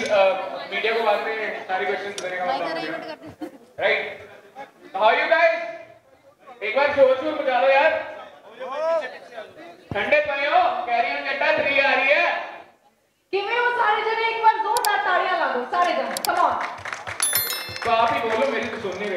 Media को बाद में सारी क्वेश्चंस करेगा राइट। How you guys? एक बार शोर शोर बजा दो यार, ठंडे पड़े हो। कैरी ऑन जट्टा 3 आ रही है। किਵੇਂ हो सारे जने? एक बार जोरदार तालियां ला दो सारे जने, कम ऑन। तो आप ही बोलो, मेरी तो सुन नहीं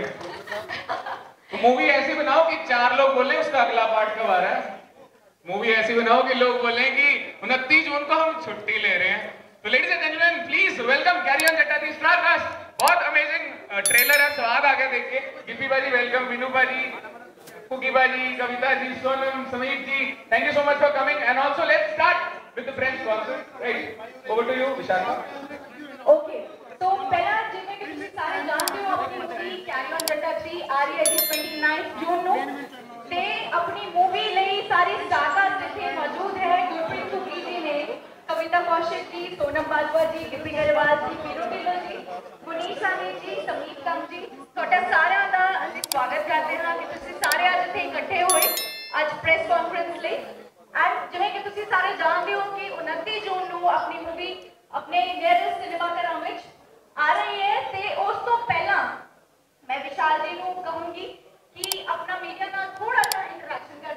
रहे। मूवी ऐसी बनाओ कि 4 लोग बोले उसका अगला पार्ट कब आ रहा है। मूवी ऐसी बनाओ कि लोग बोले कि 29 जून को हम छुट्टी ले रहे हैं। तो ladies and gentleman please welcome carry on Jatta the star cast. बहुत अमेजिंग ट्रेलर है, स्वाद आ गया देख के। गिप्पी बाजी वेलकम, विनू बाजी, कुकी बाजी, Kavita ji, Sonam, Sameer ji, thank you so much for coming and also let's start with the friends concert right. Over to you Vishakha. Okay, तो पहला जिਵੇਂ कि ਤੁਸੀਂ ਸਾਰੇ ਜਾਣਦੇ ਹੋ ਆਪਣੀ मूवी कैरी ऑन जट्टा 3 आ रही है 29 जून ਨੂੰ ਤੇ अपनी मूवी ਲਈ सारी स्टारकास्ट जिथे मौजूद है गुरप्रीत कुकी जी ने, कविता कौशिक जी, सोनम बाजवा जी, गिप्पी गरेवाल जी, वीरू ढिल्लों जी, गुनीश सानी जी, समीर कम जी, ਤੁਹਾਡਾ ਸਾਰਿਆਂ ਦਾ ਅਸੀਂ ਸਵਾਗਤ ਕਰਦੇ ਹਾਂ ਕਿ ਤੁਸੀਂ ਸਾਰੇ ਅੱਜ ਇੱਥੇ ਇਕੱਠੇ ਹੋਏ ਅੱਜ ਪ੍ਰੈਸ ਕਾਨਫਰੰਸ ਲਈ। ਐਂਡ ਜਿਵੇਂ ਕਿ ਤੁਸੀਂ ਸਾਰੇ ਜਾਣਦੇ ਹੋ ਕਿ 29 ਜੂਨ ਨੂੰ ਆਪਣੀ मूवी अपने ਨੀਅਰੈਸਟ ਸਿਨੇਮਾ ਘਰਾਂ ਵਿੱਚ आ रही है। ਤੇ ਉਸ ਤੋਂ ਪਹਿਲਾਂ मैं विशाल जी ਨੂੰ ਕਹੂੰਗੀ कि अपना मीडिया का थोड़ा सा इंटरेक्शन कर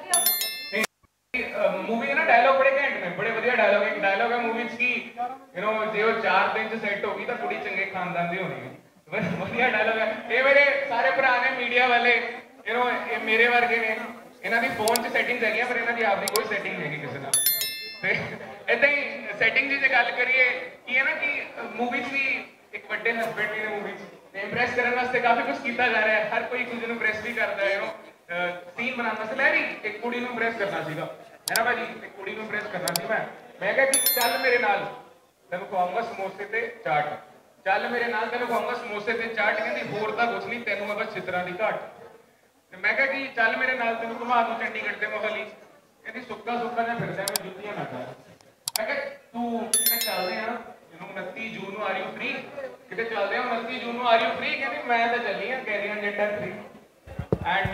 दिया। मूवी है ना, डायलॉग बड़े घैंट ने, बड़े बढ़िया डायलॉग है। एक डायलॉग है मूवी की यू नो जे वो 4 दिन च सेट होगी तो कुड़ी चंगे खानदान दी होनी है। बढ़िया डायलॉग है। ये मेरे सारे भरा ने मीडिया वाले यू नो ये मेरे वर्गे ने, इन्हां दी फोन च सेटिंग्स है पर इन्हां दी आपकी कोई सेटिंग नहीं किसी नाल। ते इदां ही सेटिंग दी जे गल करिए कि है ना कि मूवी च भी एक बड़े हस्बैंड ने मूवी इंप्रेस करने वास्ते काफी कुछ किया जा रहा है। हर कोई एक दूसरे को इंप्रेस भी करता है। सीन बनाने वास्ते मैं भी एक कुड़ी को इंप्रेस करना सीगा, है ना भाजी, एक कुड़ी को इंप्रेस करना सी। मैं कहा कि चल मेरे नाल तेन खवाऊंगा समोसे ते चाट, चल मेरे नाल तेन खवाऊंगा समोसे ते चाट। कहती होर तां कुछ नहीं, तेनों है बस चित्रां दी घाट। मैं कहा कि चल मेरे नाल तेन घुमा दूं चंडीगढ़ ते मोहाली। कहती सुक्का सुक्का जिहा फिरदा मैं जुत्तियां ना खा। मैं कहा तू किते चलदे आ 29 जून ਨੂੰ आ रही हूं फ्री, किते चलदे आ 29 जून ਨੂੰ आ रही हूं फ्री। कहती मैं तो चली हां कैरी ऑन जट्टा 3 एंड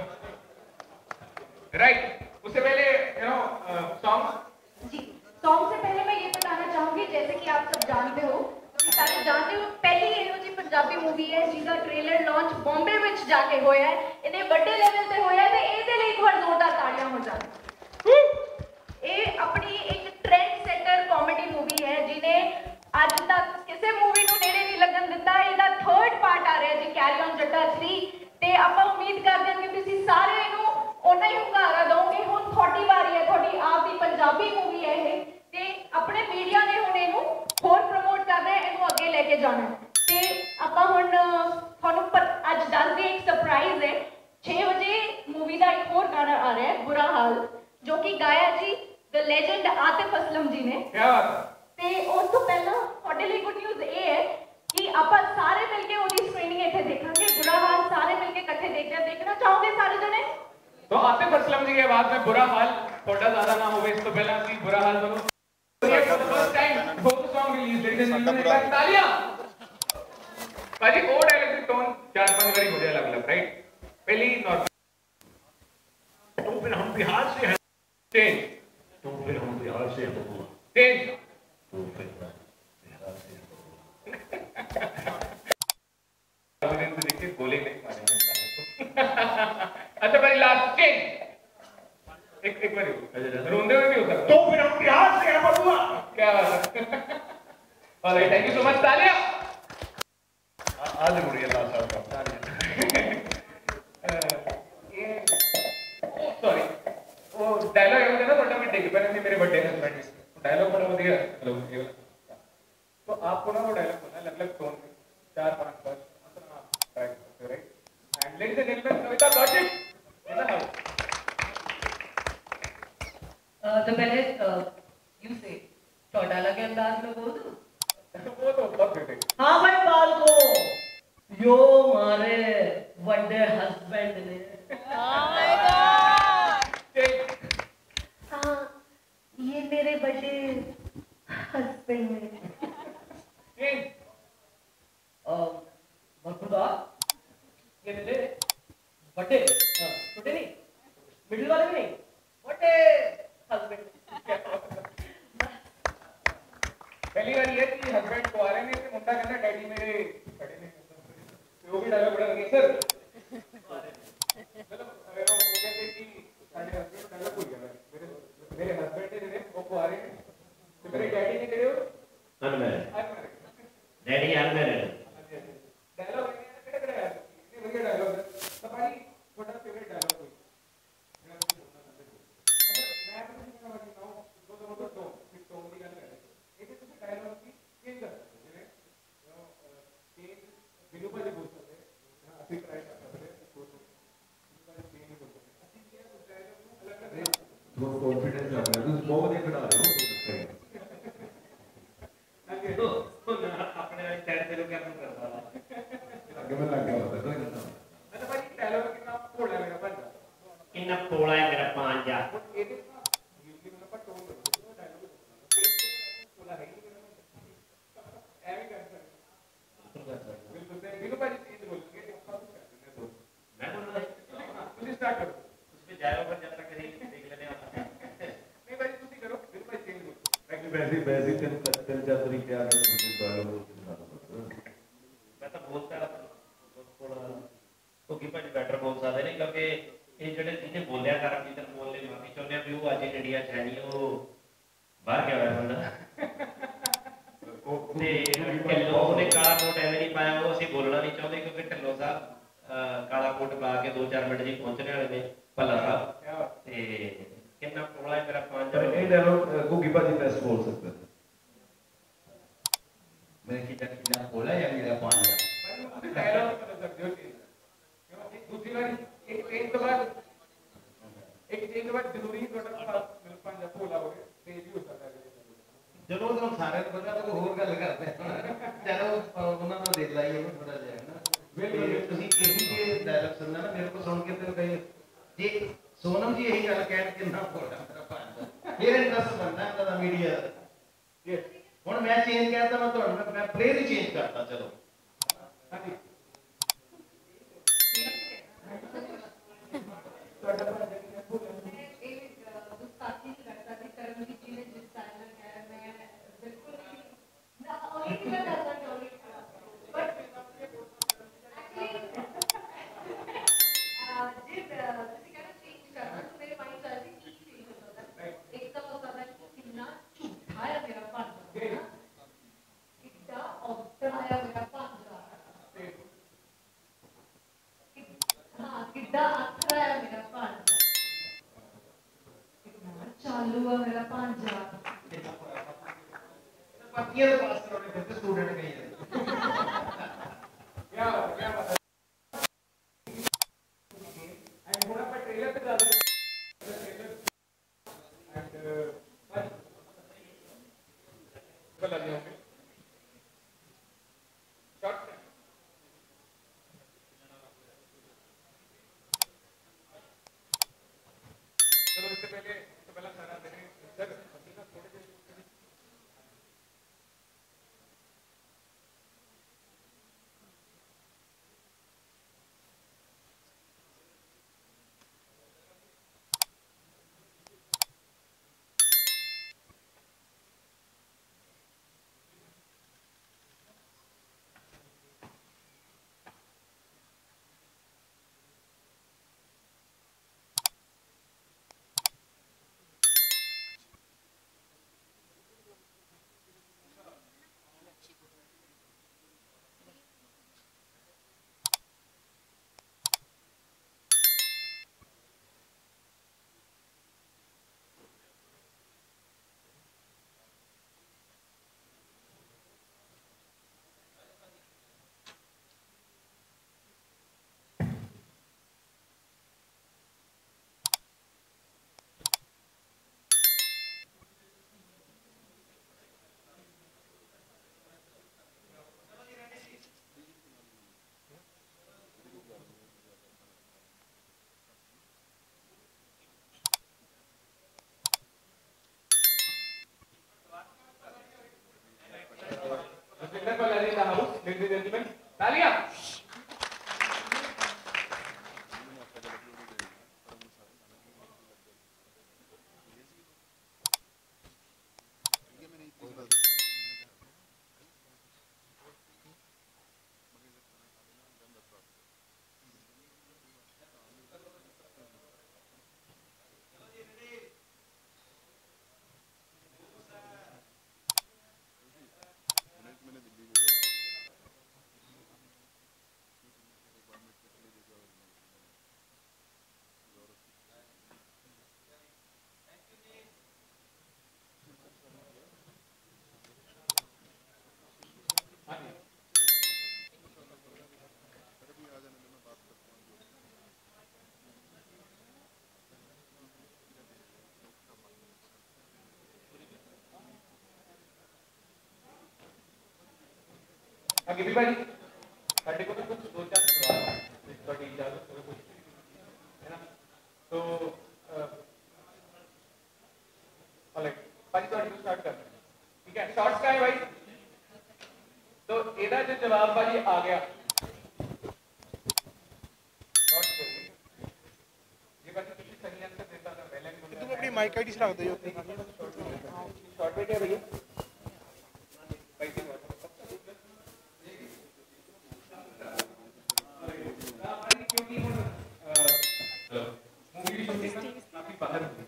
राइट। उससे पहले यू नो सॉन्ग जी, सॉन्ग से पहले मैं ये बताना चाहूंगी जैसे कि आप सब जानते हो, सारे जानते हो पहली ਇਹੋ ਜੀ ਪੰਜਾਬੀ मूवी है जिसका ट्रेलर लॉन्च बॉम्बे ਵਿੱਚ ਜਾ ਕੇ ਹੋਇਆ ਹੈ। ਇਹਦੇ ਵੱਡੇ ਲੈਵਲ ਤੇ ਹੋਇਆ ਤੇ ਇਹਦੇ ਲਈ ਇੱਕ ਵਾਰ ਜ਼ੋਰਦਾਰ ਤਾੜੀਆਂ ਹੋ ਜਾਣ। ਇਹ ਆਪਣੀ ਇੱਕ ट्रेंड सेटर कॉमेडी मूवी है जिन्हें ਅੱਜ तक ਕਿਸੇ मूवी ਨੂੰ ਨੇੜੇ ਨਹੀਂ ਲੱਗਣ ਦਿੱਤਾ। ਇਹਦਾ 3rd ਪਾर्ट ਆ ਰਿਹਾ ਜੀ कैरी ऑन जट्टा 3 ਤੇ ਆਪਾਂ ਉਮੀਦ ਕਰਦੇ ਹਾਂ ਕਿ ਤੁਸੀਂ ਸਾਰੇ ਇਹਨੂੰ ਉਹਨਾਂ ਹੀ ਹੁੰਗਾਰਾ ਦਿਓਗੇ। ਹੁਣ ਤੁਹਾਡੀ ਵਾਰੀ ਹੈ, ਤੁਹਾਡੀ ਆਪ ਦੀ ਪੰਜਾਬੀ मूवी है ਇਹ ਤੇ ਆਪਣੇ ਮੀਡੀਆ ਨੇ ਹੁਣ ਇਹਨੂੰ ਹੋਰ ਪ੍ਰਮੋਟ ਕਰਨਾ ਹੈ, ਇਹਨੂੰ ਅੱਗੇ ਲੈ ਕੇ ਜਾਣਾ ਤੇ ਆਪਾਂ ਹੁਣ ਤੁਹਾਨੂੰ ਅੱਜ ਦੱਸ ਦਈਏ ਇੱਕ ਸਰਪ੍ਰਾਈਜ਼ ਹੈ। 6 ਵਜੇ मूवी ਦਾ ਇੱਕ ਹੋਰ ਗਾਣਾ ਆ ਰਿਹਾ ਹੈ बुरा हाल, जो कि गाया जी द लेजेंड आतिफ असलम जी ने। क्या बात है। ਤੇ ਉਸ ਤੋਂ ਪਹਿਲਾਂ ਤੁਹਾਡੇ ਲਈ ਗੁੱਡ ਨਿਊਜ਼ ਇਹ ਹੈ ਕਿ ਆਪਾਂ ਸਾਰੇ ਮਿਲ ਕੇ ਉਹਦੀ ਸਕਰੀਨਿੰਗ ਇੱਥੇ ਦੇਖਾਂਗੇ। बुरा हाल ਸਾਰੇ ਮਿਲ ਕੇ ਇਕੱਠੇ ਦੇਖਣਾ ਚਾਹੋਗੇ ਸਾਰੇ ਜਣੇ? तो आतिफ असलम जी के बाद में बुरा हाल थोड़ा ज्यादा ना होवे, इसको पहले सी बुरा हाल करो। First time folk song release ladies and gentleman तालियां। भाजी ओ डायलॉग की टोन 4-5 बारी मुझे अलग-अलग राइट। पहली नॉर्मल तो फिर हम बिहार से हैं, चेंज, तो फिर हम बिहार से हैं, चेंज, तो फिर बिहार से दिन से देखिए गोले नहीं मारेंगे अच्छा भाई लास्ट चेंज एक बार रोंदे हुए भी हो सकता तो फिर हम बिहार से हैं बबुआ। क्या बात है। Alright, thank you so much, तालियां। आज मुड़िए अल्लाह साहब का सॉरी वो डायलॉग है ना थोड़ा मैं देख पाया नहीं, मेरे बर्थडे हस्बैंड डायलॉग बड़ा बढ़िया। हेलो ये वाला तो आपको ना वो डायलॉग बोलना अलग-अलग टोन में 4-5 बार ट्राई करते right. And ladies and gentleman Kavita Kaushik in the house. तो पहले यू से चौटाला के अंदाज में बोल दूं? वो तो बहुत बेटे। हाँ भाई बाल को यो मारे बड़े हस्बैंड ने। हाँ ये मेरे बड़े हस्बैंड ने। खुदा ये मेरे बड़े छोटे नहीं मिडिल वाले भी नहीं बड़े हस्बैंड। पहली बार ये कि हस्बैंड को आ रहे ने ते मुंडा कहंदा डैडी मेरे खड़े ने ते वो भी डायलॉग बड़ा लगे सर मतलब वो कहते कि साडे हस्बैंड डायलॉग भूल गया मेरे मेरे हस्बैंड ने जेडे वो को आ रहे ने ते मेरे डैडी ने जेडे अनमैरिड डैडी अनमैरिड डायलॉग है केड़ा है इतने बढ़िया डायलॉग है तो भाई ਤੁਹਾਡਾ फेवरेट डायलॉग कोई मेरा कुछ बोलना चाहते हो अच्छा मैं तो नहीं कहना चाहता हूं दो दो फिर टोन की गल कर ਇਹਦੇ ਤੁਸੀਂ ਡਾਇਲੌਗ ਕੀ ਚੇਂਜ ਕਰ ਸਕਦੇ ਜਿਵੇਂ ਚੇਂਜ ਬਿਨੂ ਭਾਜੀ ਬੋਲ ਸਕਦੇ ਅਸੀਂ ਟਰਾਈ ਕਰ ਸਕਦੇ ਬਿਨੂ ਭਾਜੀ ਚੇਂਜ ਨਹੀਂ ਬੋਲ ਸਕਦੇ ਅਸੀਂ ਕੀ ਹੈ ਉਸ ਡਾਇਲੌਗ ਨੂੰ ਅਲੱਗ ਅਲੱਗ ਬਹੁਤ ਕੌਨਫੀਡੈਂਸ ਲੱਗ ਰਿਹਾ ਤੁਸੀਂ ਬਹੁਤ ਵਧੀਆ ਖਿਡਾ ਰਹੇ ਹੋ ਆਪਣੇ ਵਾਲੀ ਸਾਈਡ ਤੇ ਲੋਕਾਂ ਨੂੰ ਕਰਦਾ ਵਾ ਅੱਗੇ ਮੈਂ ਲੱਗ ਗਿਆ ਪਤਾ ਨਹੀਂ ਅੱਛਾ ਭਾਜੀ ਡਾਇਲੌਗ ਕਿੰਨਾ ਭੋਲਾ ਮੇਰਾ ਭਾਂਜਾ ਕਿੰਨਾ ਪੋਲਾ ਹੈ ਮੇਰਾ ਪੰਜਾ ਹੁਣ ਇਹਦੇ ਨਾ ਯੂਜ਼ਲੀ ਮੈਨੂੰ ਆਪਾਂ ਟੋਨ ਕਰੋ ਡਾਇਲੌਗ ਭੋਲਾ ਹੈ ਨਹੀਂ ਐਵੇਂ ਕਰ ਸਕਦੇ ਬਿਲਕੁਲ ਤੇ ਬਿਨੂ ਭਾਜੀ ਚੇਂਜ ਬੋਲਣਗੇ ਤੇ ਆਪਾਂ ਕੁਝ ਕਰ ਦਿੰਦੇ ਦੋ ਮੈਂ ਬੋਲਦਾ ਤੁਸੀਂ ਸਟਾਰਟ ਕਰੋ ਤੁਸੀਂ ਜਾਇਓ ਪਰ ਜਦ ਤੱਕ ਨਹੀਂ ਦੇਖ ਲੈਣੇ ਆਪਾਂ ਨਹੀਂ ਭਾਜੀ ਤੁਸੀਂ ਕਰੋ ਬਿਨੂ ਭਾਜੀ ਚੇਂਜ ਬੋਲੋ ਵੈਸੇ ਤਿੰਨ ਚਾਰ ਤਰੀਕੇ ਆ ਗਏ ਤੁਸੀਂ ਡਾਇਲੌਗ ਮੈਂ ਤਾਂ ਬੋਲਦਾ ਥੋੜਾ ਕਿਉਂਕਿ ਭਾਜੀ ਬੈਟਰ ਬੋਲ ਸਕਦੇ ਨੇ ਕਿਉਂਕਿ ਇਹ ਜਿਹੜੇ ਜਿਹਨੇ ਬੋਲਿਆ ਕਰਮਜੀਤ ਨੂੰ ਬੋਲਨੇ ਮਾਫੀ ਚਾਹੁੰਦੇ ਆ ਵੀ ਉਹ ਅੱਜ ਇੰਡੀਆ ਚ ਹੈ ਨਹੀਂ ਉਹ ਬਾਹਰ ਗਿਆ ਹੋਇਆ ਬੰਦਾ ਤੇ ਢਿੱਲੋਂ ਨੇ ਕਾਲਾ ਕੋਟ ਐਵੇਂ ਨਹੀਂ ਪਾਇਆ ਉਹ ਅਸੀਂ ਬੋਲਣਾ ਨਹੀਂ ਚਾਹੁੰਦੇ ਕਿਉਂਕਿ ਢਿੱਲੋਂ ਸਾਹਿਬ ਕਾਲਾ ਕੋਟ ਪਾ ਕੇ 2-4 ਮਿੰਟ ਜੀ ਪਹੁੰਚਣੇ ਵਾਲੇ ਨੇ ਭੱਲਾ ਸਾਹਿਬ ਤੇ ਕਿੰਨਾ ਪੋਲਾ ਹੈ ਮੇਰਾ ਪੰਜਾ ਇਹ ਡਾਇਲੌਗ ਗੁੱਗੀ ਭਾਜੀ ਬੈਸਟ ਬੋਲ ਸਕਦਾ ਮੈਂ ਕਿੰਨਾ ਪੋਲਾ ਹੈ ਮੇਰਾ ਪੰਜਾ भाई मुझे डायलॉग बता सकते हो क्यों एक दूसरी बार एक चेंज के बाद जरूरी ही थोड़ा सा मेरे पास जब बोला हो गया तेज ही हो सकता है ਜਦੋਂ ਤੁਹਾਨੂੰ ਸਾਰਿਆਂ ਨੂੰ ਪਤਾ ਤਾਂ ਕੋਈ ਹੋਰ ਗੱਲ ਕਰਦੇ ਚਲੋ ਉਹਨਾਂ ਨੂੰ ਦੇਖ ਲਾਈਏ ਉਹਨੂੰ ਥੋੜਾ ਜਿਹਾ ਨਾ ਬਿਲਕੁਲ ਤੁਸੀਂ ਇਹੀ ਜੇ ਡਾਇਲੌਗ ਸੁਣਨਾ ਨਾ ਮੇਰੇ ਕੋਲ ਸੁਣ ਕੇ ਤੇ ਕਹੇ ਜੇ ਸੋਨਮ ਜੀ ਇਹੀ ਗੱਲ ਕਹਿਣ ਕਿ ਨਾ ਬੋਲਦਾ ਮੇਰਾ ਭਾਂਜਾ ਫਿਰ ਇੰਟਰਸਟ ਬਣਦਾ ਇਹਨਾਂ ਦਾ ਮੀਡੀਆ ਹੁਣ ਮੈਂ ਚੇਂਜ ਕਰਤਾ ਮੈਂ ਤੁਹਾਨੂੰ ਮੈਂ ਪਲੇਅਰ ਹੀ ਚੇਂਜ ਕਰਤਾ ਚਲੋ ਹਾਂਜੀ ਤੁਹਾਡਾ ਭਾਂਜਾ ਕੀ ਹੈ ਬੋਲਣ ਇਹ ਗੁਸਤਾਖੀ ਨਹੀਂ ਕਰਦਾ ਕਿ ਕਰਮਜੀਤ ਜੀ ਨੇ ਜਿਸ ਟਾਈਮ ਨਾਲ ਕਿਹਾ ਮੈਂ ਬਿਲਕੁਲ ਨਹੀਂ ਨਾ ਉਹ ਨਹੀਂ ਮੈਂ ਦੱਸਣਾ ਚਾਹੁੰਦੀ ਬਟ ਐਕਚੁਅਲੀ ਜੇ ਤੁਸੀਂ ਕਹਿੰਦੇ ਚੇਂਜ ਕਰਨਾ ਤਾਂ ਮੇਰੇ ਮਾਈਂਡ ਚ ਆ ਸੀ ਕੀ ਚੇਂਜ ਹੋ ਸਕਦਾ ਇੱਕ ਤਾਂ ਹੋ ਸਕਦਾ ਕਿ ਕਿੰਨਾ ਝੂਠਾ ਹੈ ਮੇਰਾ ਭਾਂਜਾ ਕਿੱਡਾ ਔਤਰਾ ਹੈ ਮੇਰਾ ਭਾਂਜਾ ਹਾਂ ਕਿੱਡਾ ਅਥਰਾ ਹੈ ਮੇਰਾ ਭਾਂਜਾ ਕਿੰਨਾ ਚਾਲੂ ਹੈ ਮੇਰਾ ਭਾਂਜਾ ਪੱਤੀਆਂ ਦੇ ਪਾਸ ਕਰਾਉਣੇ ਫਿਰ ਸਟੂਡੈਂਟ ਕਹੀ ਜਾਂਦੇ क्या बात एंड थोड़ा पर ट्रेलर पे डाल ट्रेलर एंड बस लग जाओगे शॉट चलो इससे पहले सारा मैंने सर हसीना थोड़े देर अभी भी भाई ਸਾਡੇ ਕੋਲ ਕੁਝ ਦੋ ਚਾਰ ਸਵਾਲ ਹੈ ਤੁਹਾਡੀ ਇਜਾਜ਼ਤ ਹੋਵੇ ਕੁਝ ਹੈ ਨਾ तो ऑलराइट भाई ਤੁਹਾਡੀ ਤੋਂ ਸਟਾਰਟ ਕਰਦੇ ठीक है शॉर्ट्स का है भाई तो ਇਹਦਾ ਜੋ ਜਵਾਬ ਭਾਜੀ ਆ ਗਿਆ शॉर्ट्स चाहिए ये भाई किसी सही आंसर देता था पहले तुम अपनी माइक आईडी रख दो शॉर्ट पे क्या भैया भाई की बात क्योंकि मूवी की शूटिंग काफी बाहर हुई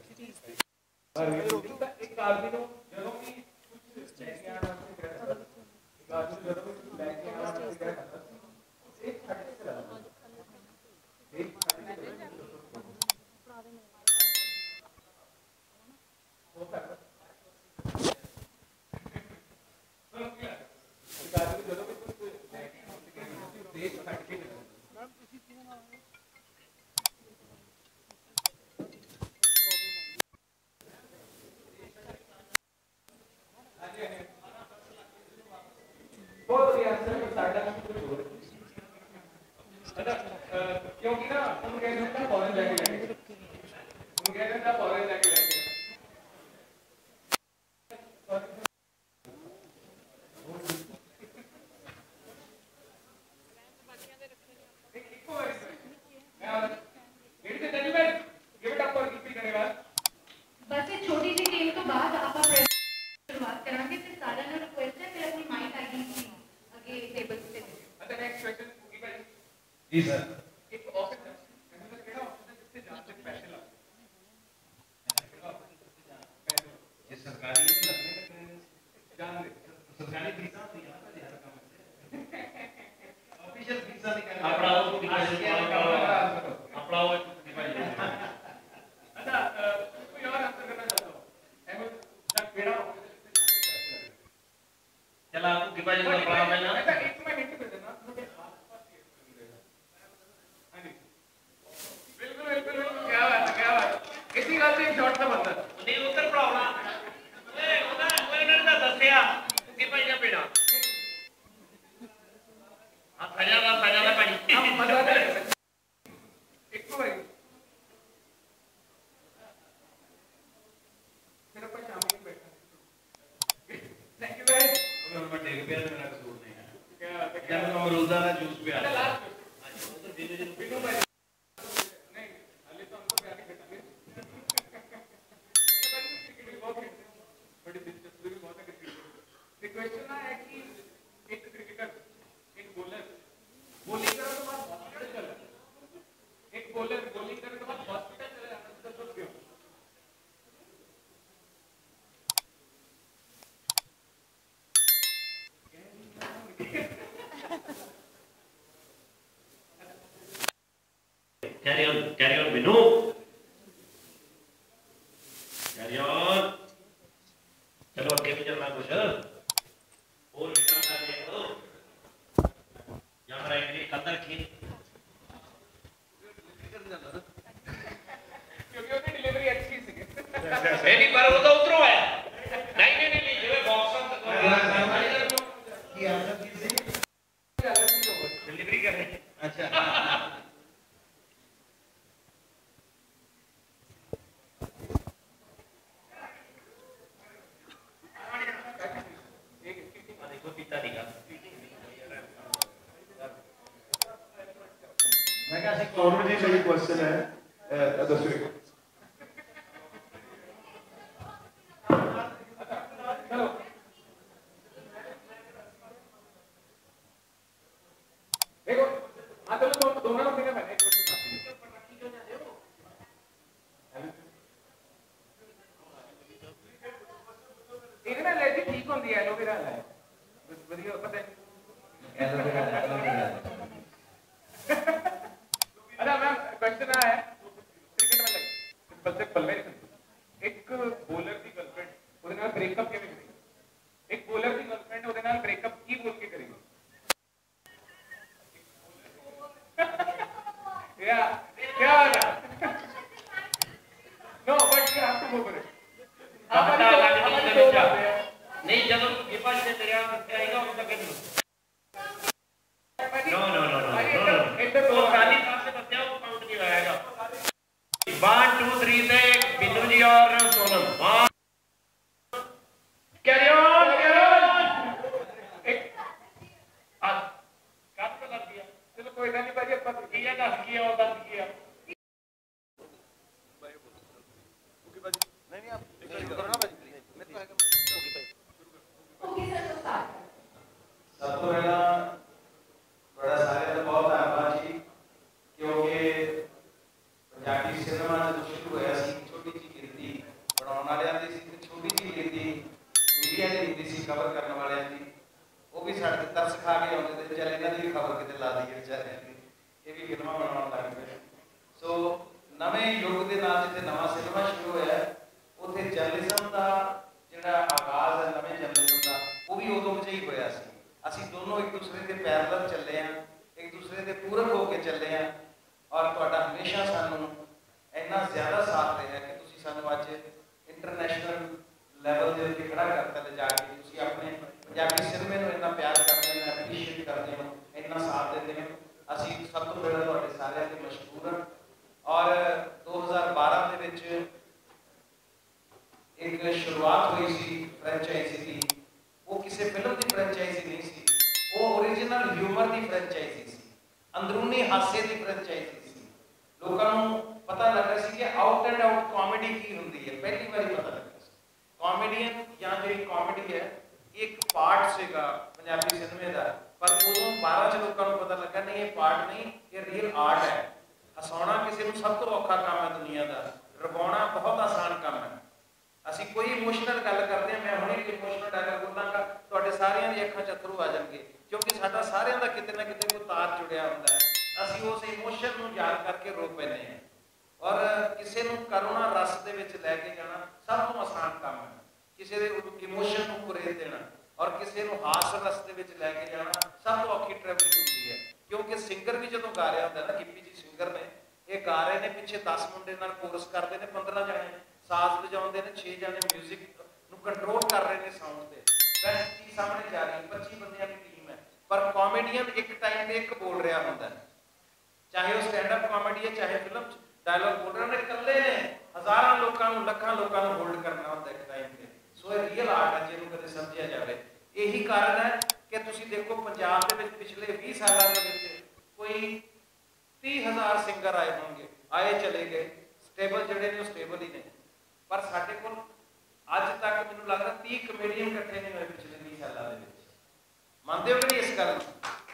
एक आदमी को ਜਦੋਂ ਵੀ ਕੁਝ ਲੈ ਕੇ ਆਣਾ ਸੀ एक आदमी ਜਦੋਂ भी कुछ ਲੈ ਕੇ आना ਸੀ एक छट से चला एक छट से होता है सुनो क्या एक आदमी ਜਦੋਂ भी कुछ ਲੈ के आना ਸੀ एक छट के क्योंकि ना तुम कह रहे हो फॉरेन जाके लेंगे तुम कह रहे हो फॉरेन जाके लेंगे बस एक छोटी सी गेम तो बाद आप शुरुआत करांगे फिर सारा ना रिक्वेस्ट है फिर अपनी माइक आईडी आगे टेबल पे अच्छा नेक्स्ट क्वेश्चन जी सर एक ऑफिसर मतलब केड़ा ऑफिसर जिससे जान से स्पेशल ये सरकारी जान दे सरकारी वीजा होती है ना हर काम से ऑफिशियल वीजा निकाल अपना वो अपना वो अच्छा कोई और आंसर करना चाहता हूं अहमद सर केड़ा ऑफिसर जिससे जान से स्पेशल चला आपको डिवाइड कर पड़ा मैंने अच्छा एक मैं हिंट दे देना बिल्कुल बिल्कुल क्या बात है इसी बात से एक शॉट का बंदा नहीं उधर प्रॉब्लम ओए उधर कोई ने दसया कि भाई जा पीड़ा आ सजा दा भाई अब मजा है एक तो भाई मेरा पर शाम में बैठा थैंक यू भाई अगर मैं टेक पे मेरा कसूर नहीं है क्या जब मैं अमरूदा का जूस पे अच्छा आता लास्ट उधर बिनु भाई नहीं अली तो हमको प्यार करेंगे अच्छा भाई क्रिकेट भी बहुत खेलते हैं बड़ी दिलचस्पी भी बहुत है क्रिकेट क्वेश्चन है कि एक क्रिकेटर एक बॉलर बॉलिंग करे तो बाद हॉस्पिटल चला एक बॉलर बॉलिंग करे तो बाद हॉस्पिटल चला जाता है तो क्यों carry on Binu carry on चलो आगे भी चलना कुछ और भी काम कर रहे हो यहाँ पर आएंगे कदर की क्योंकि उसकी डिलीवरी अच्छी थी नहीं पर वो तो उतरो है नहीं ये बॉक्स कि आप लोग किसी डिलीवरी कर रहे हैं अच्छा देखो पिता दिखा मैं क्या सीख और जी मेरी क्वेश्चन है दसवीं चलो देखो हाँ चलो दोनों लोग मिले मैंने एक क्वेश्चन एक ना एलर्जी ठीक होती है एलोवेरा है बढ़िया पता है एलोवेरा अच्छा मैम क्वेश्चन आया है क्रिकेट में लगे सिंपल से पल्ले एक बॉलर की गर्लफ्रेंड ਉਹਦੇ ਨਾਲ ब्रेकअप ਕਿਵੇਂ ਕਰੀ एक बॉलर की गर्लफ्रेंड ਉਹਦੇ ਨਾਲ ब्रेकअप ਕੀ बोल के करेगी या क्या बात है no but you have to go for it नहीं जब विपक्ष से तेरा आएगा उस तक भाजी नो नो नो नो भाजी नो इधर वो खाली पासे बच्चा वो काउंट नहीं होएगा 1 2 3 से बिन्नू जी और सोनम कैरी ऑन कब कर दिया चलो कोई ना नहीं भाजी अपन किया 10 किया और 10 किया नहीं आप शुरू करो ना भाजी प्लीज मेरे को है ओके सर तो स्टार्ट सब तो पहला बड़ा सारे का बहुत धन्यवाद जी क्योंकि पंजाबी सिनेमा जो शुरू होया सी छोटी जी गिनती बनाने वाले दी सी छोटी जी गिनती मीडिया ਦੀ ਹੁੰਦੀ ਸੀ ਕਵਰ ਕਰਨ ਵਾਲਿਆਂ ਦੀ ਉਹ ਵੀ ਸਾਡੇ ਤੇ ਤਰਸ ਖਾ ਕੇ ਆਉਂਦੇ ਤੇ ਚੱਲ ਇਹਨਾਂ ਦੀ ਵੀ ਖਬਰ ਕਿਤੇ ਲਾ ਦਈਏ ਵਿਚਾਰਿਆਂ ਦੀ ਇਹ ਵੀ ਫਿਲਮਾਂ ਬਣਾਉਣ ਲੱਗ ਪਏ ਸੋ ਨਵੇਂ ਯੁੱਗ ਦੇ ਨਾਲ ਜਿੱਥੇ ਨਵਾਂ ਸਿਨੇਮਾ ਸ਼ੁਰੂ ਹੋਇਆ ਉੱਥੇ ਜਰਨਲਿਜ਼ਮ ਦਾ ਜਿਹੜਾ ਆਗਾਜ਼ ਹੈ ਨਵੇਂ ਜਰਨਲਿਜ਼ਮ ਦਾ ਉਹ ਵੀ ਉਦੋਂ ਵਿੱਚ ਹੀ ਹੋਇਆ ਸੀ ਅਸੀਂ ਦੋਨੋਂ ਇੱਕ ਦੂਸਰੇ ਦੇ ਪੈਰਲਲ ਚੱਲੇ ਆ ਇੱਕ ਦੂਸਰੇ ਦੇ ਪੂਰਕ ਹੋ ਕੇ ਚੱਲੇ ਆ ਔਰ ਤੁਹਾਡਾ ਹਮੇਸ਼ਾ ਸਾਨੂੰ ਇੰਨਾ ਜ਼ਿਆਦਾ ਸਾਥ ਰਿਹਾ ਕਿ ਤੁਸੀਂ ਸਾਨੂੰ ਅੱਜ ਇੰਟਰਨੈਸ਼ਨਲ ਲੈਵਲ ਦੇ ਉੱਤੇ ਖੜਾ ਕਰਤਾ ਲੈ ਜਾ ਕੇ ਤੁਸੀਂ ਆਪਣੇ ਪੰਜਾਬੀ ਸਿਨੇਮੇ ਨੂੰ ਇੰਨਾ ਪਿਆਰ ਕਰਦੇ ਹੋ ਇੰਨਾ ਐਪਰੀਸ਼ੀਏਟ ਕਰਦੇ ਹੋ ਇੰਨਾ ਸਾਥ ਦਿੰਦੇ ਹੋ ਅਸੀਂ ਸਭ ਤੋਂ ਪਹਿਲਾਂ ਤੁਹਾਡੇ ਸਾਰਿਆਂ ਦੇ ਮਸ਼ਕੂਰ ਹਾਂ ਔਰ 2012 ਦੇ ਵਿੱਚ ਇੱਕ ਸ਼ੁਰੂਆਤ ਹੋਈ ਸੀ ਫਰੈਂਚਾਈਜ਼ੀ ਦੀ ਉਹ ਕਿਸੇ ਫਿਲਮ ਦੀ ਫਰੈਂਚਾਈਜ਼ੀ ਨਹੀਂ ਸੀ ਉਹ ਓਰੀਜਨਲ ਹਿਊਮਰ ਦੀ ਫਰੈਂਚਾਈਜ਼ੀ ਸੀ ਅੰਦਰੂਨੀ ਹਾਸੇ ਦੀ ਫਰੈਂਚਾਈਜ਼ੀ ਸੀ ਲੋਕਾਂ ਨੂੰ ਪਤਾ ਲੱਗਾ ਸੀ ਕਿ ਆਊਟ ਐਂਡ ਆਊਟ ਕਾਮੇਡੀ ਕੀ ਹੁੰਦੀ ਹੈ ਪਹਿਲੀ ਵਾਰੀ ਪਤਾ ਲੱਗਾ ਸੀ ਕਾਮੇਡੀਅਨ ਜਾਂ ਜਿਹੜੀ ਕਾਮੇਡੀ ਹੈ ਇੱਕ ਪਾਰਟ ਸੀਗਾ ਪੰਜਾਬੀ ਸਿਨੇਮੇ ਦਾ ਪਰ ਉਦੋਂ 12 ਚ ਲੋਕਾਂ ਨੂੰ ਪਤਾ ਲੱਗਾ ਨਹੀਂ ਇਹ ਪਾਰਟ ਨਹੀਂ ਇਹ ਰੀਅਲ ਆਰਟ ਹੈ ਹਸਾਉਣਾ ਕਿਸੇ ਨੂੰ ਸਭ ਤੋਂ ਔਖਾ ਕੰਮ ਹੈ ਦੁਨੀਆ ਦਾ ਰਵਾਉਣਾ ਬਹੁਤ ਆਸਾਨ ਕੰਮ ਹੈ ਅਸੀਂ ਕੋਈ ਇਮੋਸ਼ਨਲ ਗੱਲ ਕਰਦੇ ਹਾਂ ਮੈਂ ਹੁਣੇ ਇੱਕ ਇਮੋਸ਼ਨਲ ਡਾਇਲੌਗ ਬੋਲਾਂਗਾ ਤੁਹਾਡੇ ਸਾਰਿਆਂ ਦੀ ਅੱਖਾਂ 'ਚ ਅੱਥਰੂ ਆ ਜਾਣਗੇ ਕਿਉਂਕਿ ਸਾਡਾ ਸਾਰਿਆਂ ਦਾ ਕਿਤੇ ਨਾ ਕਿਤੇ ਕੋਈ ਤਾਰ ਜੁੜਿਆ ਹੁੰਦਾ ਹੈ ਅਸੀਂ ਉਸ ਇਮੋਸ਼ਨ ਨੂੰ ਯਾਦ ਕਰਕੇ ਰੋ ਪੈਂਦੇ ਹਾਂ ਔਰ ਕਿਸੇ ਨੂੰ ਕਰੁਣਾ ਰਸ ਦੇ ਵਿੱਚ ਲੈ ਕੇ ਜਾਣਾ ਸਭ ਤੋਂ ਆਸਾਨ ਕੰਮ ਹੈ ਕਿਸੇ ਦੇ ਇਮੋਸ਼ਨ ਨੂੰ ਕੁਰੇਦ ਦੇਣਾ ਔਰ ਕਿਸੇ ਨੂੰ ਹਾਸ ਰਸ ਦੇ ਵਿੱਚ ਲੈ ਕੇ ਜਾਣਾ ਸਭ ਤੋਂ ਔਖੀ ਟਰੈਵਲਿੰਗ ਹੁੰਦੀ ਹੈ ਕਿਉਂਕਿ ਸਿੰਗਰ ਵੀ ਜਦੋਂ ਗਾ ਰਿਹਾ ਹੁੰਦਾ ਨਾ ਗਿੱਪੀ ਜੀ ਸਿੰਗਰ ਨੇ ਇਹ ਗਾ ਰਹੇ ਨੇ ਪਿੱਛੇ 10 ਮੁੰਡੇ ਨਾਲ ਕੋਰਸ ਕਰਦੇ ਨੇ 15 ਜਣੇ ਸਾਜ਼ ਵਜਾਉਂਦੇ ਨੇ 6 ਜਣੇ 뮤직 ਨੂੰ ਕੰਟਰੋਲ ਕਰ ਰਹੇ ਨੇ ਸਾਊਂਡ ਤੇ ਬੈਸਟ ਚੀਜ਼ ਸਾਹਮਣੇ ਜਾ ਰਹੀ 25 ਬੰਦਿਆਂ ਦੀ ਟੀਮ ਹੈ ਪਰ ਕਾਮੇਡੀਅਨ ਇੱਕ ਟਾਈਮ ਤੇ ਇੱਕ ਬੋਲ ਰਿਹਾ ਹੁੰਦਾ ਹੈ ਚਾਹੇ ਉਹ ਸਟੈਂਡ ਅਪ ਕਾਮੇਡੀ ਹੈ ਚਾਹੇ ਫਿਲਮ ਚ ਡਾਇਲੌਗ ਬੋਲ ਰਹੇ ਨੇ ਇਕੱਲੇ ਨੇ ਹਜ਼ਾਰਾਂ ਲੋਕਾਂ ਨੂੰ ਲੱਖਾਂ ਲੋਕਾਂ ਨੂੰ ਹੋਲਡ ਕਰਨਾ ਹੁੰਦਾ ਇੱਕ ਟਾਈਮ ਤੇ ਸੋ ਇਹ ਰੀਅਲ ਆਰਟ ਹੈ ਜਿਹਨੂੰ ਕਦੇ ਸਮਝਿਆ ਜਾਵੇ ਇਹੀ ਕਾਰਨ ਹੈ ਕਿ ਤੁਸੀਂ ਦੇਖੋ ਪੰਜਾਬ ਦੇ ਵਿੱਚ ਪਿਛਲੇ 20 ਸਾਲਾਂ ਦੇ ਵਿੱਚ ਕੋਈ 30,000 ਸਿੰਗਰ ਆਏ ਹੋਣਗੇ ਆਏ ਚਲੇ ਗਏ ਸਟੇਬਲ ਜਿਹੜੇ ਨੇ ਉਹ ਸਟੇਬਲ ਹੀ ਨੇ ਪਰ ਸਾਡੇ ਕੋਲ ਅੱਜ ਤੱਕ ਮੈਨੂੰ ਲੱਗਦਾ 30 ਕਮੇਡੀਅਨ ਇਕੱਠੇ ਨਹੀਂ ਹੋਏ ਪਿਛਲੇ 20 ਸਾਲਾਂ ਦੇ ਵਿੱਚ ਮੰਨਦੇ ਹੋ ਕਿ ਨਹੀਂ ਇਸ ਗੱਲ ਨੂੰ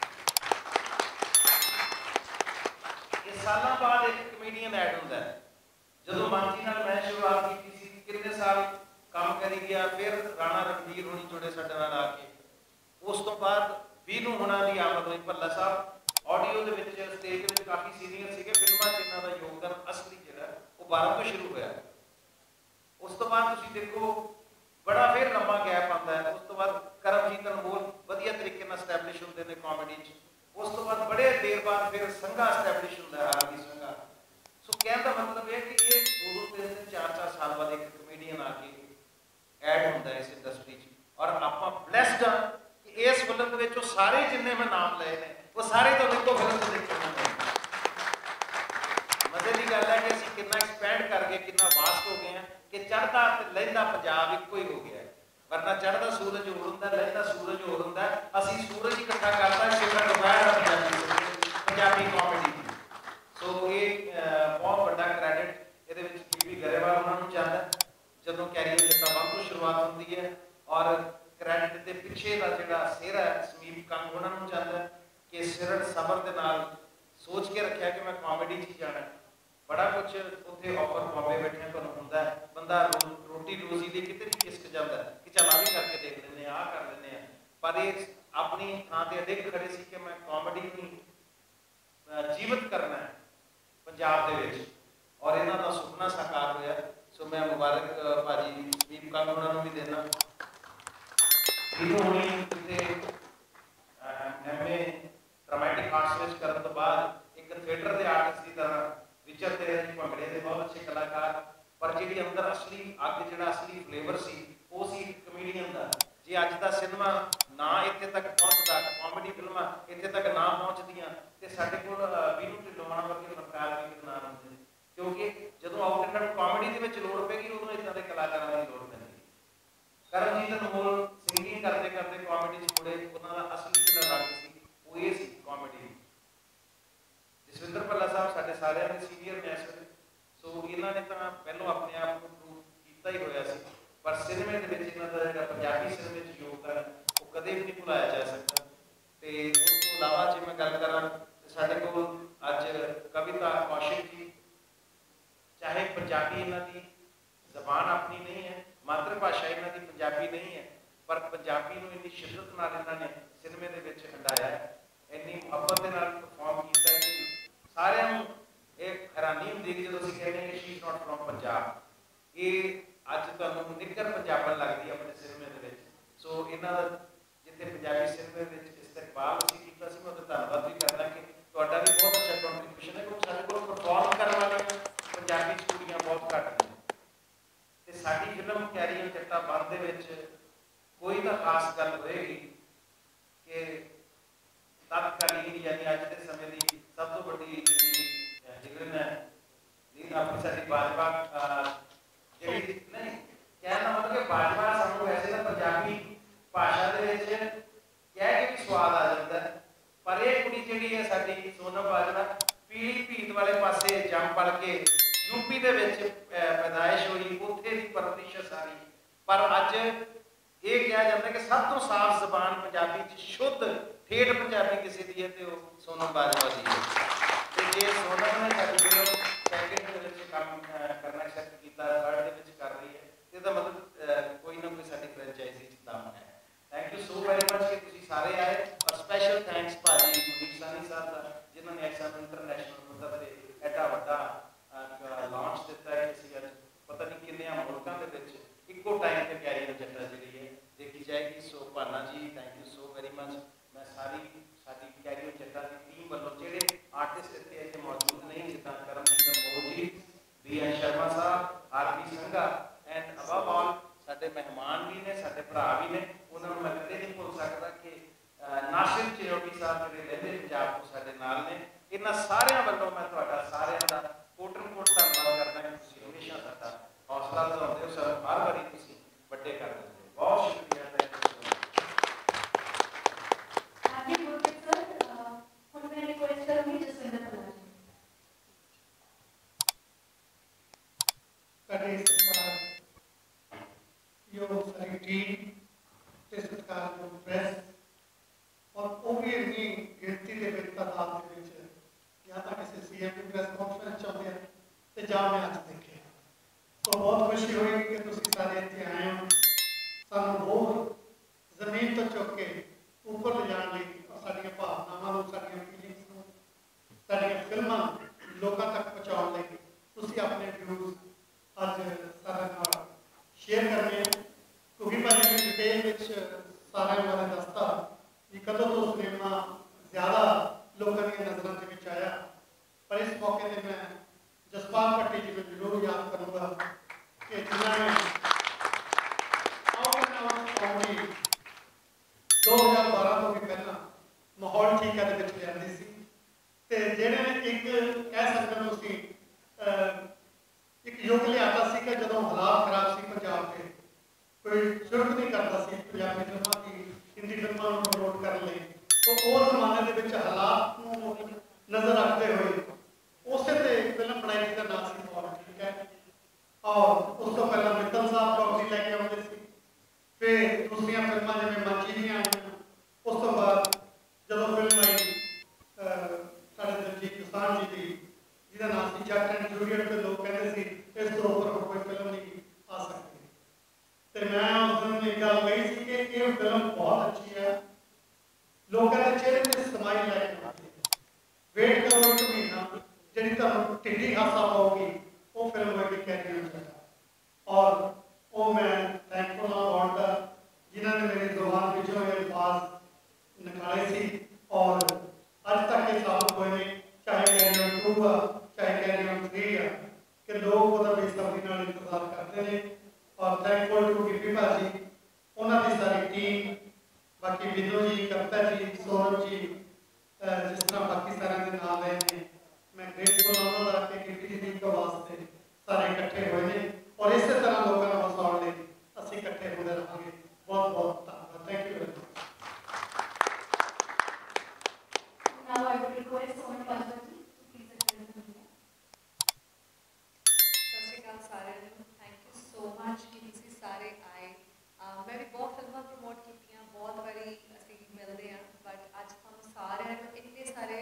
ਇਹ ਸਾਲਾਂ ਬਾਅਦ ਇੱਕ ਕਮੇਡੀਅਨ ਐਡ ਹੁੰਦਾ ਹੈ ਜਦੋਂ ਮਾਨਜੀ ਨਾਲ ਮੈਂ ਸ਼ੁਰੂਆਤ ਕੀਤੀ ਸੀ ਕਿੰਨੇ ਸਾਲ ਕੰਮ ਕਰੀ ਗਿਆ ਫਿਰ ਰਾਣਾ ਰਣਵੀਰ ਹੋਣੀ ਜੁੜੇ ਸਾਡੇ ਨਾਲ ਆ ਕੇ ਉਸ ਤੋਂ ਬਾਅਦ ਵੀਨੂ ਹੋਣਾ ਦੀ ਆਮਦ ਹੋਈ ਭੱਲਾ ਸਾਹਿਬ ਆਡੀਓ ਦੇ ਵਿੱਚ ਸਟੇਜ ਦੇ ਵਿੱਚ ਕਾਫੀ ਸੀਨੀਅਰ ਸੀਗੇ ਫਿਲਮਾਂ 'ਚ ਇਹਨਾਂ ਦਾ ਯੋਗਦਾਨ ਅਸਲੀ ਜਿਹੜਾ ਉਹ 12 ਤੋਂ ਸ਼ੁਰੂ ਹੋਇਆ ਉਸ ਤੋਂ ਬਾਅਦ ਤੁਸੀਂ ਦੇਖੋ ਬੜਾ ਫਿਰ ਲੰਬਾ ਗੈਪ ਆਉਂਦਾ ਹੈ ਉਸ ਤੋਂ ਬਾਅਦ ਕਰਮਜੀਤ ਅਨਮੋਲ ਵਧੀਆ ਤਰੀਕੇ ਨਾਲ ਸਟੈਬਲਿਸ਼ ਹੁੰਦੇ ਨੇ ਕਾਮੇਡੀ 'ਚ ਉਸ ਤੋਂ ਬਾਅਦ ਬੜੇ ਦੇਰ ਬਾਅਦ ਫਿਰ ਸੰਘਾ ਸਟੈਬਲਿਸ਼ ਹੁੰਦਾ ਹੈ ਆਰਵੀ ਸੰਘਾ ਸੋ ਕਹਿਣ ਦਾ ਮਤਲਬ ਇਹ ਕਿ ਇਹ 2-3 4 ਸਾਲ ਬਾਅਦ ਇੱਕ ਕਮੇਡੀਅਨ ਆ ਕੇ ਐਡ ਹੁੰਦਾ ਇਸ ਇੰਡਸਟਰੀ 'ਚ ਔਰ ਆਪਾਂ ਬਲੈਸਡ ਹਾਂ ਕਿ ਇਸ ਫਿਲਮ ਦੇ ਵਿੱਚ ਉਹ ਸਾਰੇ ਜਿੰਨੇ ਮੈਂ ਨਾਮ ਲਏ ਨੇ ਉਹ ਸਾਰੇ ਤੁਹਾਨੂੰ ਇੱਕੋ ਫਿਲਮ 'ਚ ਦੇਖਣ ਨੂੰ ਮਿਲਣਗੇ ਮਜ਼ੇ ਦੀ ਗੱਲ ਹੈ ਕਿ ਅਸੀਂ ਕਿੰਨਾ ਐਕਸਪੈਂਡ ਕਰ ਗਏ ਕਿੰਨਾ ਵਾਸਟ ਹੋ ਗਏ ਹਾਂ ਕਿ ਚੜ੍ਹਦਾ ਤੇ ਲਹਿੰਦਾ ਪੰਜਾਬ ਇੱਕੋ ਹੀ ਹੋ ਗਿਆ ਹੈ ਵਰਨਾ ਚੜ੍ਹਦਾ ਸੂਰਜ ਹੋਰ ਹੁੰਦਾ ਲਹਿੰਦਾ ਸੂਰਜ ਹੋਰ ਹੁੰਦਾ ਅਸੀਂ ਸੂਰਜ ਇਕੱਠਾ ਕਰਤਾ ਸਿਮਰਨ ਦੁਪਹਿਰ ਪੰਜਾਬੀ ਕਾਮੇਡੀ ਸੋ ਇਹ ਬਹੁਤ ਵੱਡਾ ਕ੍ਰੈਡਿਟ ਇਹਦੇ ਵਿੱਚ ਬੀਬੀ ਗਰੇਵਾਲ ਉਹਨਾਂ ਨੂੰ ਜਾਂਦਾ ਜਦੋਂ ਕੈਰੀਅਰ ਜੱਟਾ ਬੰਦ ਤੋਂ ਸ਼ੁਰੂਆਤ ਹੁੰਦੀ ਹੈ ਔਰ ਕ੍ਰੈਡਿਟ ਦੇ ਪਿੱਛੇ ਦਾ ਜਿਹੜਾ ਸਿਹਰਾ ਹੈ ਸਮੀਪ ਕੰਗ ਉਹਨਾਂ ਨੂੰ ਜਾਂਦਾ ਕਿ ਸਿਰੜ ਸਬਰ ਦੇ ਨਾਲ ਸੋਚ ਕੇ ਰੱਖਿਆ ਕਿ ਮੈਂ ਕਾਮੇਡੀ 'ਚ ਹੀ ਜਾਣਾ ਬੜਾ ਕੁਝ ਉੱਥੇ ਆਫਰ ਬਾਬੇ ਬੈਠੇ ਤੁਹਾਨੂੰ ਹੁੰਦਾ ਬੰਦਾ ਰੋਟੀ ਰੋਜ਼ੀ ਲਈ ਕਿਤੇ ਨਹੀਂ ਖਿਸਕ ਜਾਂਦਾ ਕਿ ਚੱਲ ਆ ਵੀ ਕਰਕੇ ਦੇਖ ਲੈਂਦੇ ਆ ਕਰ ਲੈਂਦੇ ਆ ਪਰ ਇਹ ਆਪਣੀ ਥਾਂ ਤੇ ਅਡਿੱਗ ਖੜੇ ਸੀ ਕਿ ਮੈਂ ਕਾਮੇਡੀ ਨੂੰ ਜੀਵਤ ਕਰਨਾ ਹੈ ਪੰਜਾਬ ਦੇ ਵਿੱਚ ਔਰ ਇਹਨਾਂ ਦਾ ਸੁਪਨਾ ਸਾਕਾਰ ਹੋਇਆ ਸੋ ਮੈਂ ਮੁਬਾਰਕ ਭਾਜੀ ਸਮੀਪ ਕੰਗ ਉਹਨਾਂ ਨੂੰ ਵੀ ਦੇਣਾ ਇਹਨੂੰ ਹੁਣੀ ਕਿਤੇ ਐਮਏ ਡਰਾਮੈਟਿਕ ਆਰਟਸ ਵਿੱਚ ਕਰਨ ਤੋਂ ਬਾਅਦ ਇੱਕ ਥੀਏਟਰ ਦੇ ਆਰਟਿਸਟ ਦੀ ਤਰ੍ਹਾਂ ਵਿਚਰਦੇ ਰਹੇ ਜੀ ਭੰਗੜੇ ਦੇ ਬਹੁਤ ਅੱਛੇ ਕਲਾਕਾਰ ਪਰ ਜਿਹੜੀ ਅੰਦਰ ਅਸਲੀ ਅੱਗ ਜਿਹੜਾ ਅਸਲੀ ਫਲੇਵਰ ਸੀ ਉਹ ਸੀ ਕਮੇਡੀਅਨ ਦਾ ਜੇ ਅੱਜ ਦਾ ਸਿਨੇਮਾ ਨਾ ਇੱਥੇ ਤੱਕ ਪਹੁੰਚਦਾ, ਕਾਮੇਡੀ ਫਿਲਮਾਂ ਇੱਥੇ ਤੱਕ ਨਾ ਪਹੁੰਚਦੀਆਂ ਤੇ ਸਾਡੇ ਕੋਲ ਵੀਰੂ ਢਿੱਲੋਂ ਵਰਗੇ ਫਨਕਾਰ ਵੀ ਨਾ ਹੁੰਦੇ, ਕਿਉਂਕਿ ਜਦੋਂ ਆਊਟ ਐਂਡ ਆਊਟ ਕਾਮੇਡੀ ਦੇ ਵਿੱਚ ਲੋੜ ਪੈਗੀ ਉਦੋਂ ਇੱਦਾਂ ਦੇ ਕਲਾਕਾਰਾਂ ਦੀ ਲੋੜ ਪੈਂਦੀ। ਕਰਮਜੀਤ ਅਨਮੋਲ ਸਿੰਗਿੰਗ ਕਰਦੇ ਕਰਦੇ ਕਾਮੇਡੀ 'ਚ ਮੁੜੇ, ਉਹਨਾਂ ਦਾ ਅਸਲੀ ਜਿਹੜਾ ਰੰਗ ਸੀ ਉਹ ਇਹ ਸੀ ਕਾਮੇਡੀ। ਜਸਵਿੰਦਰ ਭੱਲਾ ਸਾਹਿਬ ਸਾਡੇ ਸਾਰਿਆਂ ਦੇ ਸੀਨੀਅਰ ਨੇ ਇਸ ਵੇਲੇ, ਸੋ ਇਹਨਾਂ ਨੇ ਤਾਂ ਪਹਿਲਾਂ ਆਪਣੇ ਆਪ ਨੂੰ ਪ੍ਰੂਵ ਕੀਤਾ ਹੀ ਹੋਇਆ ਸੀ, ਪਰ ਸਿਨੇਮੇ ਦੇ ਵਿੱਚ ਇਹਨਾਂ ਦਾ ਜਿਹੜਾ ਪੰਜਾਬੀ ਸਿਨੇਮੇ 'ਚ ਯੋਗਦਾਨ ਉਹ ਕਦੇ ਵੀ ਨਹੀਂ ਭੁਲਾਇਆ ਜਾ ਸਕਦਾ। ਤੇ ਉਸ ਤੋਂ ਇਲਾਵਾ ਜੇ ਮੈਂ ਗੱਲ ਕਰਾਂ ਸਾਡੇ ਕੋਲ ਅੱਜ ਕਵਿਤਾ ਕੌਸ਼ਿਕ ਜੀ, ਚਾਹੇ ਪੰਜਾਬੀ ਇਹਨਾਂ ਦੀ ਜ਼ਬਾਨ ਆਪਣੀ ਨਹੀਂ ਹੈ, ਮਾਤਰ ਭਾਸ਼ਾ ਇਹਨਾਂ ਦੀ ਪੰਜਾਬੀ ਨਹੀਂ ਹੈ, ਪਰ ਪੰਜਾਬੀ ਨੂੰ ਇੰਨੀ ਸ਼ਿੱਦਤ ਨਾਲ ਇਹਨਾਂ ਨੇ ਸਿਨੇਮੇ ਦੇ ਵਿੱਚ ਹੰਡਾਇਆ, ਇੰਨੀ ਮੁਹੱਬਤ ਦੇ ਨਾਲ ਪਰਫਾਰਮ ਕੀਤਾ ਕਿ ਸਾਰਿਆਂ ਨੂੰ ਇਹ ਹੈਰਾਨੀ ਹੁੰਦੀ ਕਿ ਜਦੋਂ ਅਸੀਂ ਕਹਿੰਦੇ ਕਿ she is not from Punjab, ਇਹ ਅੱਜ ਤੁਹਾਨੂੰ ਨਿੱਘਰ ਪੰਜਾਬਣ ਲੱਗਦੀ ਹੈ ਆਪਣੇ ਸਿਨੇਮੇ ਦੇ ਵਿੱਚ। ਸੋ ਇਹਨਾਂ ਦਾ ਜਿੱਥੇ ਪੰਜਾਬੀ ਸਿਨੇਮੇ ਵਿੱਚ ਇਸਤਕਬਾਲ ਅਸੀਂ ਕੀਤਾ ਸੀ, ਮੈਂ ਉਹਦਾ ਧੰਨਵਾਦ ਵੀ ਕਰਦਾ ਕਿ ਤੁਹਾਡਾ ਵੀ ਬਹੁਤ ਅੱਛਾ ਕੰਟਰੀਬਿਊਸ਼ਨ ਹੈ, ਕਿਉਂਕਿ ਸਾਡੇ ਕੋਲ ਪਰਫਾਰਮ ਕਰਨ ਵਾਲੀਆਂ ਪੰਜਾਬੀ ਸਟੂਡੀਆਂ ਬਹੁਤ ਘੱਟ ਨੇ ਤੇ ਸਾਡੀ ਫਿਲਮ ਕੈਰੀ ਔਨ ਜੱਟਾ ਬੰਦ ਦੇ ਵਿੱਚ ਕੋਈ ਤਾਂ ਖਾਸ ਗੱਲ ਹੋਏਗੀ ਕਿ ਤਤਕਾਲੀਨ ਯਾਨੀ ਅੱਜ ਦੇ ਸਮੇਂ ਦੀ ਸਭ ਤੋਂ ਵੱਡੀ ਜਿਹੜੀ ਹਿਰਨ ਹੈ ਨਹੀਂ ਆਪਣੀ ਸਾਡੀ ਬਾਜਵਾ ਜਿਹੜੀ ਨਹੀਂ ਕਹਿਣ ਦਾ ਮਤਲਬ ਕਿ ਬਾਜਵਾ ਸਾਨੂੰ ਵੈਸੇ ਤਾਂ ਪੰਜਾਬੀ ਭਾਸ਼ਾ ਦੇ ਵਿੱਚ ਕਹਿ ਕੇ ਵੀ ਸਵਾਦ ਆ ਜਾਂਦਾ, ਪਰ ਇਹ ਕੁੜੀ ਜਿਹੜੀ ਹੈ ਸਾਡੀ ਸੋਨਮ ਬਾਜਵਾ ਪੀਲੀ ਭੀਤ ਵਾਲੇ ਪਾਸੇ ਜੰਮ ਪਲ ਕੇ ਯੂਪੀ ਦੇ ਵਿੱਚ ਪੈਦਾਇਸ਼ ਹੋਈ, ਉੱਥੇ ਦੀ ਪਰਵਰਿਸ਼ ਸਾਰੀ, ਪਰ ਅੱਜ ਇਹ ਕਿਹਾ ਜਾਂਦਾ ਕਿ ਸਭ ਤੋਂ ਸਾਫ਼ ਜ਼ਬਾਨ ਪੰਜਾਬੀ 'ਚ ਸ਼ੁੱਧ ਠੇਠ ਪੰਜਾਬੀ ਕਿਸੇ ਦੀ ਹੈ ਤੇ ਉਹ ਸੋਨਮ ਬਾਜਵਾ ਦੀ ਹੈ। ਤੇ ਜੇ ਸੋਨਮ ਨੇ ਸਾਡੀ ਫਿਲਮ ਸੈਕਿੰਡ ਦੇ ਵਿੱਚ ਕੰਮ ਕਰਨਾ ਐਕਸੈਪਟ ਕੀਤਾ, ਥਰਡ ਦੇ ਵਿੱਚ ਕਰ ਰਹੀ ਹੈ, ਇਹਦਾ ਮਤਲਬ ਕੋਈ ਨਾ ਕੋਈ ਸਾਡੀ ਫਰੈਂਚਾਈਜ਼ੀ 'ਚ ਦਮ ਹੈ। Thank you so very much ਕਿ ਤੁਸੀਂ ਸਾਰੇ ਆਏ, ਔਰ ਸਪੈਸ਼ਲ ਥੈਂਕਸ ਭਾਜੀ ਮੁਨੀਸ਼ ਸਾਨੀ ਸਾਹਿਬ ਦਾ ਜਿਨ੍ਹਾਂ ਨੇ ਐਕਸਨ ਇੰਟਰਨੈਸ਼ਨਲ ਪੱਧਰ ਤੇ ਐਡਾ ਵੱਡਾ ਲਾਂਚ ਦਿੱਤਾ ਹੈ। ਅਸੀਂ ਅੱਜ ਪਤਾ ਨਹੀਂ ਕਿੰਨਿਆਂ ਮੁਲਕਾਂ ਦੇ ਵਿੱਚ ਇੱਕੋ ਟਾਈਮ ਤੇ ਕੈਰੀ ਔਨ ਜੱਟਾ ਜਿਹੜੀ ਹੈ ਦੇਖੀ ਜਾਏਗੀ। So Bhana ji thank you so very much. ਮੈਂ ਸਾਡੀ ਕੈਰੀ ਔਨ ਜੱਟਾ ਦੀ ਟੀਮ ਵੱਲੋਂ ਜਿਹੜੇ ਆਰਟਿਸਟ ਇੱਥੇ ਮੌਜੂਦ ਨਹੀਂ, ਜਿੱਦਾਂ ਕਰਮਜੀਤ ਅਨਮੋਲ ਜੀ, ਬੀ.ਐਨ. ਸ਼ਰਮਾ ਸਾਹਿਬ, R P. Sangha and above all ਸਾਡੇ ਮਹਿਮਾਨ ਵੀ ਨੇ, ਸਾਡੇ ਭਰਾ ਵੀ ਨੇ, ਉਹਨਾਂ ਨੂੰ ਮੈਂ ਕਦੇ ਨਹੀਂ ਭੁੱਲ ਸਕਦਾ ਕਿ ਨਾਸਿਰ ਚਿਰੋਟੀ ਸਾਹਿਬ ਜਿਹੜੇ ਰਹਿੰਦੇ ਪੰਜਾਬ ਤੋਂ ਸਾਡੇ ਨਾਲ ਨੇ। ਇਹਨਾਂ ਸਾਰਿਆਂ ਵੱਲੋਂ ਮੈਂ ਤੁਹਾਡਾ ਸਾਰਿਆਂ ਦਾ ਕੋਟਨ-ਕੋਟ ਧੰਨਵਾਦ ਕਰਦਾ ਕਿ ਤੁਸੀਂ ਹਮੇਸ਼ਾ ਸਾਡਾ ਹੌਸਲਾ ਵਧਾਉਂਦੇ ਹੋ, ਸਾਨੂੰ ਹਰ ਵਾਰੀ ਤੁਸੀਂ ਵੱਡੇ ਕਰ ਦਿੰਦੇ ਹੋ। ਬਹੁਤ ਸ਼ੁਕਰੀਆ। Happy birthday sir, ਹੁਣ ਮੈਂ ਰਿਕੁਐਸਟ ਕਰਾਂਗੀ ਜਸਵਿੰਦਰ ਭੱਲਾ ਜੀ। ਸਾਡੇ ਸਤਿਕਾਰ ਯੋਗ ਸਾਰੀ ਟੀਮ ਤੇ ਸਤਿਕਾਰਯੋਗ ਪ੍ਰੈਸ, ਔਰ ਉਹ ਵੀ ਇੰਨੀ ਗਿਣਤੀ ਦੇ ਵਿੱਚ ਤਾਦਾਦ ਦੇ ਵਿੱਚ ਜਾਂ ਤਾਂ ਕਿਸੇ ਸੀਐਮ ਦੀ ਪ੍ਰੈਸ ਕਾਨਫਰੰਸ ਚਾਹੁੰਦੇ ਆ ਤੇ ਜਾਂ ਮੈਂ ਅੱਜ ਦੇਖਿਆ, ਸੋ ਬਹੁਤ ਖੁਸ਼ੀ ਹੋਈ ਕਿ ਤੁਸੀਂ ਸਾਰੇ ਇੱਥੇ ਆਏ ਹੋ। ਸਾਨੂੰ ਹੋਰ ਜ਼ਮੀਨ ਤੋਂ ਚੁੱਕ ਕੇ ਉੱਪਰ ਲਿਜਾਣ ਲਈ, ਸਾਡੀਆਂ ਭਾਵਨਾਵਾਂ ਨੂੰ, ਸਾਡੀਆਂ ਫੀਲਿੰਗਸ ਨੂੰ, ਸਾਡੀਆਂ ਫਿਲਮਾਂ ਲੋਕਾਂ ਤੱਕ ਪਹੁੰਚਾਉਣ ਲਈ ਤੁਸੀਂ ਆਪਣੇ ਵਿਊਜ਼ ਅੱਜ ਸਾਰਿਆਂ ਨਾਲ ਸ਼ੇਅਰ ਕਰਨੇ ਆ। ਕਿਉਂਕਿ ਭਾਜੀ ਨੇ ਡਿਟੇਲ ਵਿੱਚ ਸਾਰਿਆਂ ਬਾਰੇ ਦੱਸਤਾ ਕਿ ਕਦੋਂ ਤੋਂ ਸਿਨੇਮਾ ਜ਼ਿਆਦਾ ਲੋਕਾਂ ਦੀਆਂ ਨਜ਼ਰਾਂ ਦੇ ਵਿੱਚ ਆਇਆ, ਪਰ ਇਸ ਮੌਕੇ ਤੇ ਮੈਂ ਜਸਪਾਲ ਭੱਟੀ ਜੀ ਨੂੰ ਜ਼ਰੂਰ ਯਾਦ ਕਰੂੰਗਾ ਕਿ ਜਿਨ੍ਹਾਂ ਨੇ ਕਾਮੇਡੀ 2012 ਤੋਂ ਵੀ ਪਹਿਲਾਂ ਮਾਹੌਲ ਠੀਕ ਹੈ ਦੇ ਵਿੱਚ ਲਿਆਂਦੀ ਸੀ, ਤੇ ਜਿਹੜੇ ਨੇ ਇੱਕ ਕਹਿ ਸਕਦੇ ਹੋ ਤੁਸੀਂ ਇੱਕ ਯੁੱਗ ਲਿਆਤਾ ਸੀ ਕਿ ਜਦੋਂ ਹਾਲਾਤ ਖਰਾਬ ਸੀ ਪੰਜਾਬ ਦੇ, ਕੋਈ ਸ਼ੁਰੂ ਨਹੀਂ ਕਰਦਾ ਸੀ ਪੰਜਾਬੀ ਫਿਲਮਾਂ ਦੀ, ਹਿੰਦੀ ਫਿਲਮਾਂ ਨੂੰ ਪ੍ਰਮੋਟ ਕਰਨ ਲਈ, ਤਾਂ ਉਹ ਜ਼ਮਾਨੇ ਦੇ ਵਿੱਚ ਹਾਲਾਤ ਨੂੰ ਨਜ਼ਰ ਰੱਖਦੇ ਹੋਏ ਉਸੇ ਤੇ ਫਿਲਮ ਬਣਾਈ ਜਿਹਦਾ ਨਾਮ ਸੀ ਮਾਹੌਲ ਠੀਕ ਹੈ। ਔਰ ਉਸ ਤੋਂ ਪਹਿਲਾਂ ਮਿੱਤਲ ਸਾਹਿਬ ਪ੍ਰੋਗਰਾਮ ਲੈ ਕੇ ਆਉਂਦੇ ਸੀ, ਫਿਰ ਦੂਸਰੀਆਂ ਫਿਲਮਾਂ ਜਿਵੇਂ ਮੰਚੀ ਦੀਆਂ ਆਈਆਂ, ਉਸ ਤੋਂ ਬਾਅਦ ਜਦੋਂ ਫਿਲਮ ਆਈ ਸਾਡੇ ਦਲਜੀਤ ਦੋਸਾਂਝ ਜੀ ਦੀ ਜਿਹਦਾ ਨਾਮ ਸੀ ਜੱਟ ਐਂਡ ਜੂਲੀਅਟ, ਤੇ ਲੋਕ ਕਹਿੰਦੇ ਸੀ ਇਸ ਤੋਂ ਉੱਪਰ ਕੋਈ ਫਿਲਮ ਨਹੀਂ ਆ ਸਕਦੀ, ਤੇ ਮੈਂ ਉਸ ਦਿਨ ਇਹ ਗੱਲ ਕਹੀ ਸੀ ਕਿ ਇਹ ਫਿਲਮ ਬਹੁਤ ਅੱਛੀ ਹੈ, ਲੋਕਾਂ ਦੇ ਚਿਹਰੇ ਤੇ ਸਮਾਈਲ ਲੈ ਕੇ ਆਉਂਦੀ ਹੈ। ਵੇਟ ਕਰੋ ਇੱਕ ਮਹੀਨਾ, ਜਿਹੜੀ ਤੁਹਾਨੂੰ ਢਿੱਡੀ ਹਾਸਾ ਪਾਉਗੀ ਉਹ ਫਿਲਮ ਹੋਏਗੀ ਕੈਰੀ ਔਨ ਜੱਟਾ। ਔਰ ਉਹ ਮੈਂ ਥੈਂਕਫੁਲ ਹਾਂ ਗॉड ਦਾ ਜਿਨ੍ਹਾਂ ਨੇ ਮੇਰੀ ਜ਼ੁਬਾਨ ਵਿੱਚੋਂ ਇਹ ਅਲਫਾਜ਼ ਨਿਕਾਲੇ ਸੀ, ਔਰ ਅੱਜ ਤੱਕ ਇਹ ਸਾਬਤ ਹੋਏ ਨੇ, ਚਾਹੇ ਕੈਰੀ ਔਨ 2 ਆ, ਚਾਹੇ ਕੈਰੀ ਔਨ 3 ਆ, ਕਿ ਲੋਕ ਉਹਦਾ ਬੇਸਬਰੀ ਨਾਲ ਇੰਤਜ਼ਾਰ ਕਰਦੇ ਨੇ। ਔਰ ਥੈਂਕਫੁਲ ਟੂ ਗਿੱਪੀ ਭਾਜੀ, ਉਹਨਾਂ ਦੀ ਸਾਰੀ ਟੀਮ, बाकी विनू जी, कविता जी, सोनम जी, जिस तरह बाकी सारे के नाम रहे हैं, मैं ग्रेटफुल ਉਹਨਾਂ ਦਾ ਕਿ ਕਿਪੀ ਜੀ ਦੇ ਵਾਸਤੇ ਸਾਰੇ ਇਕੱਠੇ ਹੋਏ ਨੇ ਔਰ ਇਸੇ ਤਰ੍ਹਾਂ ਲੋਕਾਂ ਨੂੰ ਹਸਾਉਣ ਲਈ ਅਸੀਂ ਇਕੱਠੇ ਹੁੰਦੇ ਰਹਾਂਗੇ। ਬਹੁਤ ਬਹੁਤ ਧੰਨਵਾਦ। Thank you very much. Now I would request Sonam Bansal ji to please address the media. ਸਤਿ ਸ਼੍ਰੀ ਅਕਾਲ ਸਾਰਿਆਂ ਨੂੰ। ਥੈਂਕ ਯੂ ਸੋ ਮਚ ਕਿ ਤੁਸੀਂ ਸਾਰੇ ਆਏ। ਮੈਂ ਵੀ ਬਹੁਤ ਫਿਲਮਾਂ ਪ੍ਰਮੋਟ ਕੀਤੀਆਂ, ਬਹੁਤ ਵਾਰੀ ਅਸੀਂ ਮਿਲਦੇ ਹਾਂ, ਬਟ ਅੱਜ ਤੁਹਾਨੂੰ ਸਾਰਿਆਂ ਨੂੰ ਇੰਨੇ ਸਾਰੇ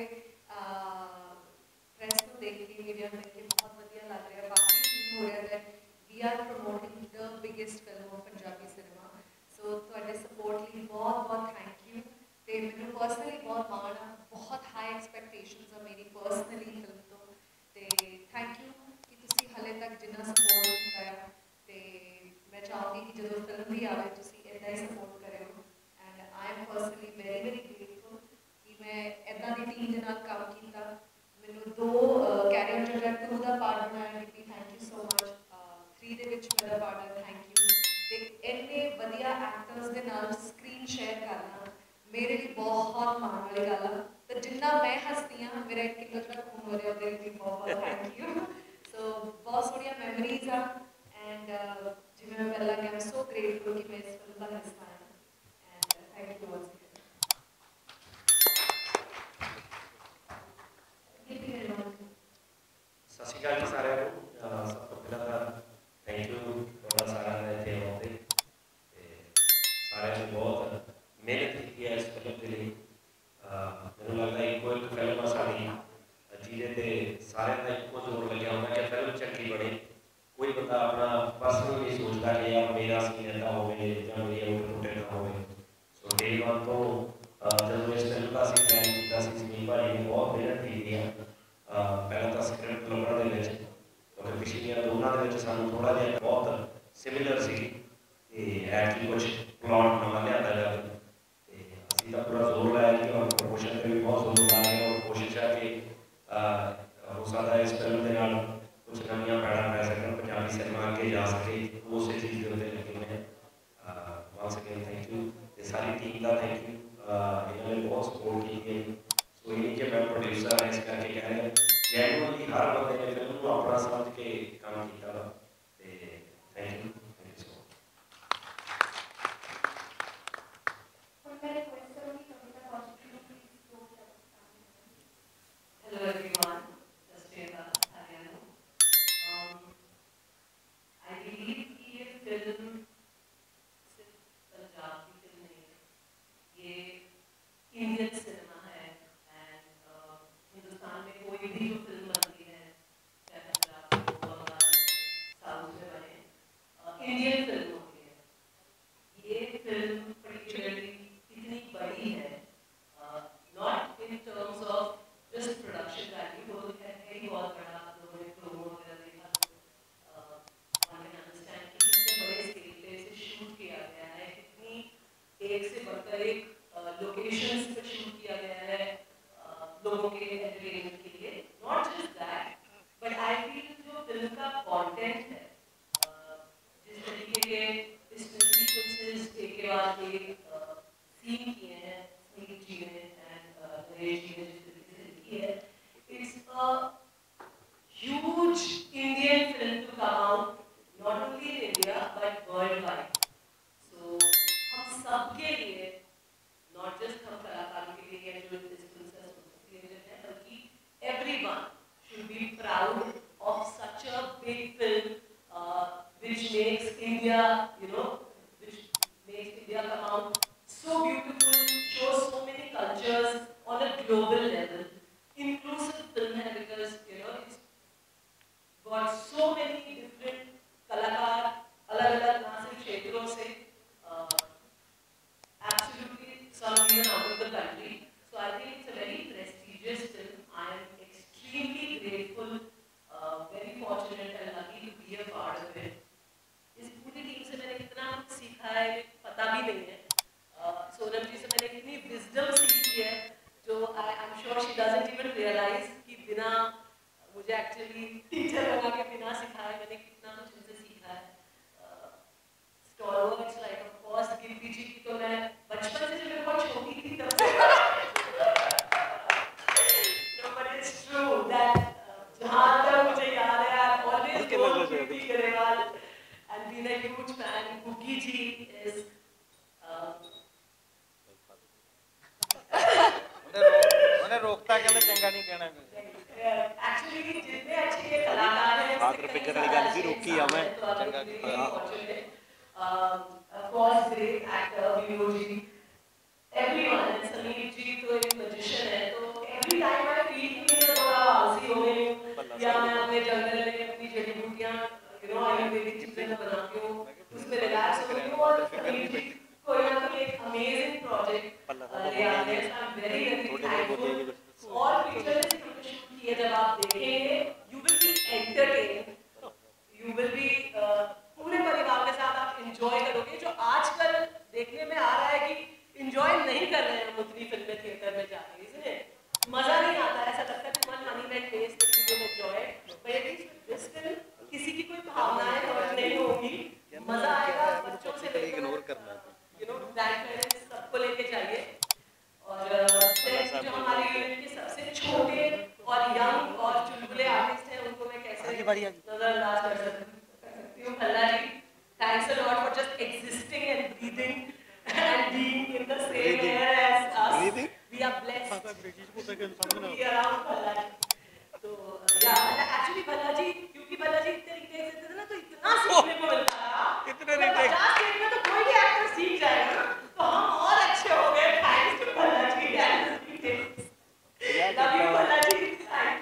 ਪ੍ਰੈਸ ਨੂੰ ਦੇਖ ਕੇ, ਮੀਡੀਆ ਨੂੰ ਦੇਖ ਕੇ ਬਹੁਤ ਵਧੀਆ ਲੱਗ ਰਿਹਾ। ਬਾਕੀ ਫੀਲ ਹੋ ਰਿਹਾ that we are promoting the biggest film of Punjabi cinema. So ਤੁਹਾਡੇ ਸਪੋਰਟ ਲਈ ਬਹੁਤ ਬਹੁਤ ਥੈਂਕ ਯੂ। ਤੇ ਮੈਨੂੰ ਪਰਸਨਲੀ ਬਹੁਤ ਮਾਣ ਆ, ਬਹੁਤ ਹਾਈ ਐਕਸਪੈਕਟੇਸ਼ਨਸ ਆ ਮੇਰੀ ਪਰਸਨਲੀ ਫਿਲਮ ਤੋਂ। ਤੇ ਥੈਂਕ ਯੂ ਕਿ ਤੁਸੀਂ ਹਾਲੇ ਤੱਕ ਜਿੰਨਾ ਸਪੋਰਟ ਕੀਤਾ ਹੈ। ਤੇ ਮੈਂ ਚਾਹੂੰਗੀ ਕਿ ਜਦੋਂ ਫਿਲਮ ਵੀ ਆਵੇ ਤੁਸੀਂ ਇੱਦਾਂ ਹੀ ਸਪੋਰਟ ਕਰਿਓ। And I am personally very very grateful ਕਿ ਮੈਂ ਇੱਦਾਂ ਦੀ ਟੀਮ ਦੇ ਨਾਲ ਕੰਮ ਕੀਤਾ। ਮੈਨੂੰ 2 ਕੈਰੀ ਔਨ ਜੱਟਾ 2 ਦਾ ਪਾਰਟ ਬਣਾਇਆ Gippy, thank you so much. 3 ਦੇ ਵਿੱਚ ਮੇਰਾ ਪਾਰਟਨਰ, ਥੈਂਕ ਯੂ। ਤੇ ਇੰਨੇ ਵਧੀਆ ਐਕਟਰਸ ਦੇ ਨਾਲ ਸਕਰੀਨ ਸ਼ੇਅਰ ਕਰਨਾ ਮੇਰੇ ਲਈ ਬਹੁਤ ਮਾਣ ਵਾਲੀ ਗੱਲ ਆ। ਤੇ ਜਿੰਨਾ ਮੈਂ ਹੱਸਦੀ ਹਾਂ, ਮੇਰਾ 1 ਕਿਲੋ ਜਿਹੜਾ ਖੂਨ ਹੋ ਰਿਹਾ, ਉਹਦੇ ਲਈ ਬਹੁਤ ਬਹੁਤ ਥੈਂਕ ਯੂ। ਸੋ ਬਹੁਤ ਸੋਹਣੀਆਂ ਮੈਮਰੀਜ਼ ਆ। ਐਂਡ ਜਿਵੇਂ ਮੈਂ ਪਹਿਲਾਂ ਕਿਹਾ, ਮੈਂ ਸੋ ਗ੍ਰੇਟਫੁਲ ਕਿ ਮੈਂ ਇਸ ਫਿਲਮ ਦਾ ਹਿੱਸਾ ਹਾਂ। And thank you once again. ਸਤਿ ਸ਼੍ਰੀ ਅਕਾਲ ਜੀ ਸਾਰਿਆਂ ਨੂੰ। ਸਭ ਤੋਂ ਪਹਿਲਾਂ ਤਾਂ ਥੈਂਕ ਯੂ ਤੁਹਾਡਾ ਸਾਰਿਆਂ ਦਾ ਇੱਥੇ ਆਉਣ 'ਤੇ। ਸਾਰਿਆਂ ਨੇ ਬਹੁਤ ਮਿਹਨਤ ਕੀਤੀ ਹੈ ਇਸ ਫਿਲਮ ਦੇ ਲਈ। ਮੈਨੂੰ ਲੱਗਦਾ ਇੱਕੋ ਇੱਕ ਫਿਲਮ ਆ ਸਾਡੀ ਜਿਹਦੇ 'ਤੇ ਸਾਰਿਆਂ ਦਾ ਇੱਕੋ ਜ਼ੋਰ ਲੱਗਿਆ ਹੁੰਦਾ ਕਿ ਫਿਲਮ ਚੰਗੀ ਬਣੇ। ਕੋਈ ਬੰਦਾ ਆਪਣਾ ਪਰਸਨਲ ਨਹੀਂ ਸੋਚਦਾ ਕਿ ਯਾਰ ਮੇਰਾ ਸੀਨ ਇੱਦਾਂ ਹੋਵੇ ਜਾਂ ਮੇਰੀ ਆਊਟਪੁੱਟ ਇੱਦਾਂ ਹੋਵੇ। ਸੋ ਡੇ 1 ਤੋਂ ਜਦੋਂ ਇਸ ਫਿਲਮ ਦਾ ਅਸੀਂ ਪਲਾਨ ਕੀਤਾ ਸੀ, ਸਮੀਰ ਭਾਜੀ ਨੇ ਬਹੁਤ ਮਿਹਨਤ ਕੀਤੀ ਹੈ। ਪਹਿਲਾਂ ਤਾਂ ਸਕ੍ਰਿਪਟ ਲੱਭਣ ਦੇ ਵਿੱਚ, ਕਿਉਂਕਿ ਪਿਛਲੀਆਂ ਦੋਨਾਂ ਦੇ ਵਿੱਚ ਸਾਨੂੰ ਥੋੜ੍ਹਾ ਜਿਹਾ ਬਹੁਤ ਸਿਮਿਲਰ ਸੀ ਤੇ ਐਕਚੁਅਲੀ ਕੁਝ ਪਲਾਟ ਨਵਾਂ ਲਿਆਂਦਾ ਜਾਵੇ। ਤੇ ਅਸੀਂ ਤਾਂ ਪੂਰਾ ਜ਼ੋਰ ਲਾਇਆ ਕਿ ਹੁਣ ਪ੍ਰਮੋਸ਼ਨ 'ਤੇ ਵੀ ਬਹੁਤ ਜ਼ੋਰ ਲਾ ਰਹੇ ਹਾਂ ਔਰ ਕੋਸ਼ਿਸ਼ ਹੈ ਕਿ ਹੋ ਸਕਦਾ ਇਸ ਫਿਲਮ ਦੇ ਨਾਲ ਕੁਝ ਨਵੀਆਂ ਪੈੜਾਂ ਪੈ ਸਕਣ, ਪੰਜਾਬੀ ਸਿਨੇਮਾ ਅੱਗੇ ਜਾ ਸਕੇ। ਉਸੇ ਚੀਜ਼ ਦੇ ਉੱਤੇ ਲੱਗੇ ਹੋਏ ਹਾਂ। ਵਾਂਸ ਅਗੇਨ ਥੈਂਕ ਯੂ ਤੇ ਸਾਰੀ ਟੀਮ ਦਾ ਥੈਂਕ ਯੂ। ਇਹਨਾਂ ਨੇ ਬਹੁਤ ਸਪੋਰਟ ਕੀਤੀ ਹੈ। ਸੋ ਇਹ ਨਹੀਂ ਕਿ ਮੈਂ ਪ੍ਰੋਡਿਊਸਰ ਹਾਂ ਇਸ ਕਰਕੇ ਕਹਿ ਰਿਹਾ, ਜੈਨੂਅਲੀ ਹਰ ਬੰਦੇ ਨੇ ਫਿਲਮ ਨੂੰ ਆਪਣਾ ਸਮਝ ਕੇ ਕੰਮ ਕੀਤਾ ਵਾ। ਤੇ ਥੈਂਕ ਯੂ ਸੋ ਮਚ। ਹੁਣ ਮੈਂ ਰਿਕੁਐਸਟ ਕਰੂੰਗੀ ਕਵਿਤਾ ਕੌਸ਼ਿਕ ਨੂੰ ਪਲੀਜ਼ 2 ਸ਼ਬਦ ਸਾਹਮਣੇ। Hello everyone, ਸਤਿ ਸ਼੍ਰੀ ਅਕਾਲ ਸਾਰਿਆਂ ਨੂੰ। I believe कि ये फिल्म सिर्फ पंजाब की फिल्म नहीं है, ये इंडियन सिनेमा है। एंड हिंदुस्तान में कोई भी जो फिल्म बनती है, चाहे पंजाब में हो, बंगाल में, साउथ में बने, इंडियन फिल्म होती है। ये फिल्म पर्टिकुलरली इतनी बड़ी है, not in terms of just production value, वो है ही बहुत बड़ा। आप लोगों ने प्रोमो वगैरह देखा तो one can understand कि कितने बड़े स्केल पे इसे शूट किया गया है, कितनी एक से बढ़कर एक लोकेशंस पे शूट किया गया है लोगों के एंटरटेनमेंट के लिए। Not just that, but I feel जो फिल्म का कंटेंट है, जिस तरीके के इसमें सीक्वेंसेस एक के बाद एक सीन किए हैं स्मीर जी ने एंड नरेश जी ने, it's a huge Indian film to come out, not only in India but worldwide. So हम सब के लिए, not just हम कलाकारों के लिए या जो इस फिल्म से associated हैं, बल्कि everyone should be proud of such a big film which makes India, which makes India come out so beautiful, shows so many cultures on a global level. Inclusive film है because it's got so many different कलाकार अलग-अलग ना सिर्फ क्षेत्रों से, absolutely some even out of the country. So I think it's a very prestigious film. I am extremely grateful, very fortunate and lucky to be a part of it. इस पूरी team से मैंने इतना सीखा है पता भी नहीं है। सोनम जी से मैंने इतनी विजडम सीखी है जो I'm sure she doesn't even realize कि बिना मुझे actually टीचर बना के बिना सिखाए मैंने कितना कुछ उनसे सीखा है। Stalwarts like of course Gippy जी की तो मैं बचपन से जब मेरे को रोकता कहना चंगा नहीं कहना एक्चुअली जितने अच्छे ये कलाकार हैं बात पिक्चर वाली गल सी रोकी आ मैं चंगा of course great actor Viroji everyone and Sameer ji तो एक magician है तो every time I feel कि मैं थोड़ा आलसी हो गई हूँ या मैं अपने जंगल में अपनी जड़ी बूटियाँ आयुर्वेदिक चीजें बनाती हूँ उसमें रिलैक्स हो गई हूँ और समीर जी कोई ना कोई एक अमेजिंग प्रोजेक्ट ले आते हैं I'm very thankful और पिक्चर किए जब आप देखेंगे you will be entertained you will be पूरे परिवार के साथ आप एंजॉय करोगे जो आजकल देखने में आ रहा है कि एंजॉय नहीं कर रहे हैं उतनी फिल्में थिएटर में जाके इसलिए मजा नहीं आता ऐसा लगता है मन मनी में taste enjoy but at least this film किसी की कोई भावनाएं हर्ट नहीं होगी मजा आएगा बच्चों से लेकर इग्नोर करना ग्रैंड पेरेंट्स सबको लेके जाइए और जो हमारी यूनिट के सबसे छोटे और यंग और चुलबुले आर्टिस्ट हैं उनको मैं कैसे नजरअंदाज कर सकती हूँ Bhalla ji thanks a lot for just existing and breathing and being in the same air as us we are blessed to be around Bhalla ji तो या एक्चुअली भल्ला जी क्योंकि भल्ला जी इतने रिटेक्स देते थे ना तो इतना सीखने को मिलता था कितने रिटेक्स 50 टेक में तो कोई भी एक्टर सीख जाएगा ना तो हम और अच्छे हो गए thanks to Bhalla ji and retakes love you Bhalla ji thank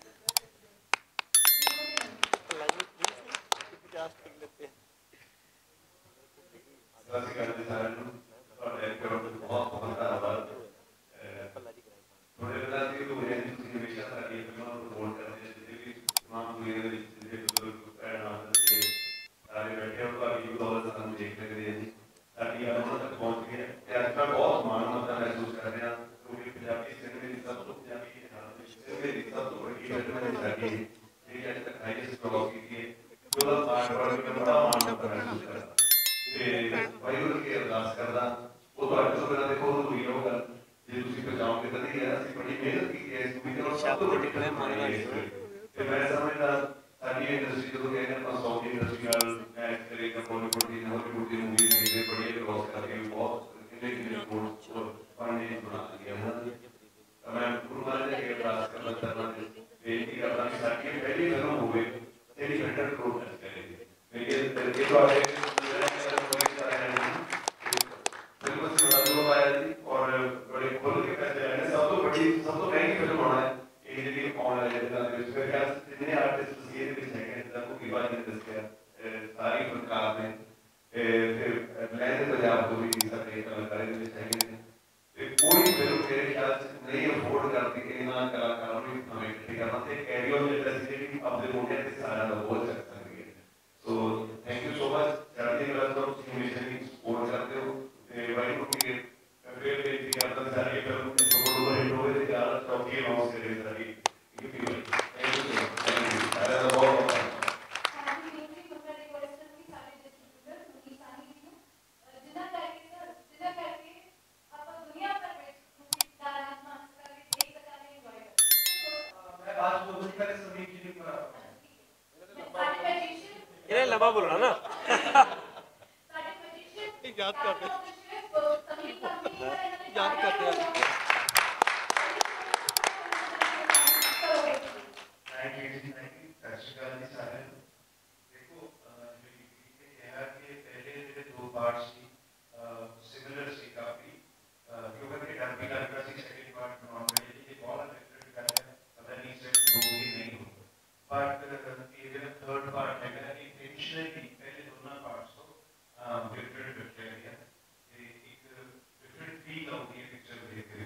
लंबा बोलना ना याद करते different feel होती है पिक्चर देखते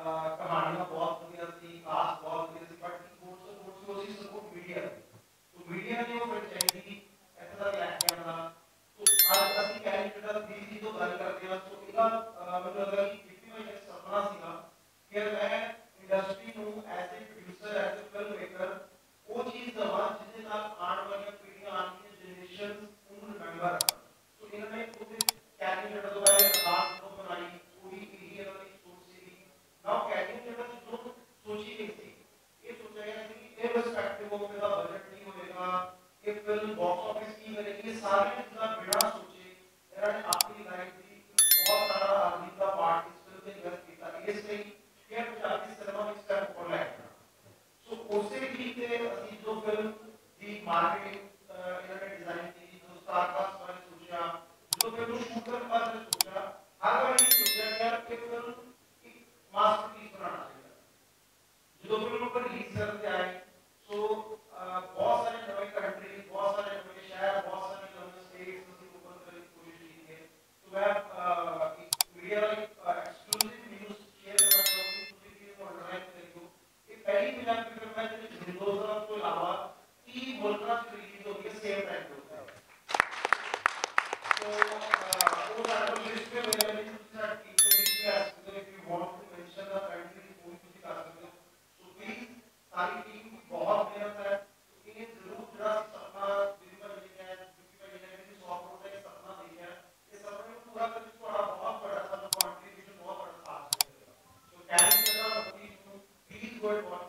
कहानियां बहुत बढ़िया थी, कास्ट बहुत बढ़िया थी, बट कोर्स उसी सपोर्ट मीडिया तो मीडिया ने वो फ्रेंचाइजी ऐसा लैके आना तो आज ਅਸੀਂ ਕੈਨੇਡਾ ਦੀ ਦੀ ਤੋਂ ਗੱਲ ਕਰਦੇ ਹਾਂ ਸੋ ਇਹਦਾ ਮੈਨੂੰ ਲੱਗਦਾ ਕਿ ਜਿੱਥੇ ਮੈਂ ਇੱਕ ਸੁਪਨਾ ਸੀਗਾ ਕਿ ਮੈਂ ਇੰਡਸਟਰੀ ਨੂੰ as a producer as a film maker ਉਹ ਚੀਜ਼ ਦਵਾਂ ਜਿਹਦੇ ਨਾਲ ਆਉਣ ਵਾਲੀਆਂ ਪੀੜ੍ਹੀਆਂ ਆਉਣਗੀਆਂ ਜਨਰੇਸ਼ਨਸ ਉਹਨੂੰ ਰਿਮੈਂਬਰ ਰੱਖਣ ਸੋ ਇਹਨਾਂ ਨੇ ਉਹਦੇ ਕੈਨੇਡਾ ਤੋਂ ਬਾਰੇ ਅਰਦਾਸ ਤੋਂ ਬਣਾਈ ਪੂਰੀ ਇਹੀ ਇਹਨਾਂ ਦੀ ਸੋਚ ਸੀ ਨਾ ਕੈਨੇਡਾ ਦੀ ਜੋ ਸੋਚੀ ਗਈ ਸੀ ਇਹ ਸੋਚਿਆ ਗਿਆ ਸੀ ਕਿ ਇਰਰਿਸਪੈਕਟਿਵ ਆਫ ਇਹਦਾ ਬਜਟ ਨਹੀਂ ਹੋਵੇਗਾ ਇਹ ਫਿਲਮ ਬਾਕਸ ਆਫਿਸ ਕੀ ਕਰੇਗੀ ਇਹ ਸਾਰੀਆਂ ਚੀਜ਼ਾਂ ਬਿਨਾਂ ਸੋਚੇ ਇਹਨਾਂ ਨੇ ਆਪਣੀ ਲਾਈਫ ਦੀ ਬਹੁਤ ਸਾਰਾ ਆਦਮੀ ਦਾ ਪਾਰਟ ਇਸ ਫਿਲਮ ਤੇ ਇਨਵੈਸਟ ਕੀਤਾ ਇਸ ਲਈ ਕਿ ਪੰਜਾਬੀ ਸਿਨੇਮਾ ਵਿੱਚ ਸਟੈਪ ਉੱਪਰ ਲੈ ਕੇ ਸੋ ਉਸੇ ਹੀ ਤੇ ਅਸੀਂ ਜੋ ਫਿਲਮ ਦੀ ਮਾਰਕੀਟਿੰਗ ਇਹਨਾਂ ਨੇ ਡਿਜ਼ਾਈਨ ਕੀਤੀ ਜੋ ਸਟਾਰਕਾਸਟ ਬਾਰੇ ਸੋਚਿਆ ਜੋ ਫਿਲਮ ਨੂੰ ਸ਼ੂਟ ਕਰਨ ਬਾਰੇ ਸੋਚਿਆ ਹਰ ਵਾਰ ਇਹ ਸੋਚਿਆ ਗਿਆ ਕਿ ਫਿਲਮ ਇੱਕ ਮਾਸਟਰਪੀਸ ਬਣਾਉਣਾ ਚਾਹੀਦਾ ਜਦੋਂ ਫਿਲਮ ਉੱਪਰ ਰਿਲੀਜ਼ ਕਰਦੇ ਆਏ ਸੋ बहुत सारे नवे कंट्री बहुत सारे नवे शहर बहुत सारे नवे स्टेट्स ਅਸੀਂ ਓਪਨ ਕਰਨ ਦੀ ਕੋਸ਼ਿਸ਼ ਕੀਤੀ ਹੈ तो मैं मीडिया वाला एक्सक्लूसिव न्यूज़ शेयर करना चाहूंगा ਤੁਸੀਂ ਵੀ ਉਹ ਅੰਡਰਲਾइन करियो ਇਹ ਪਹਿਲੀ ਫਿਲਮ ਦੀ ਫਿਲਮ ਹੈ ਜਿਹੜੀ ਹਿੰਦੁਸਤਾਨ ਤੋਂ ਇਲਾਵਾ 30 ਮੁਲਕਾਂ 'ਚ ਰਿਲੀਜ਼ ਹੋ ਗਈ ਸੇਮ ਟਾਈਮ ਤੇ तो वो सारा लिस्ट में अवेलेबल है ਤੁਸੀਂ ਸਾਡੀ ਟੀਮ को लिस्ट में आ सकते हो if you want to mention the country वो भी ਤੁਸੀਂ कर सकते हो so please सारी टीम की बहुत मेहनत है ये जरूर जरा सपना दिल में लेके आया क्योंकि मैं ये भी 100 करोड़ का एक सपना देखा है ये सपने को पूरा करने को बहुत बड़ा सा कंट्रीब्यूशन बहुत बड़ा साथ देगा तो कैरी करना प्लीज गो एंड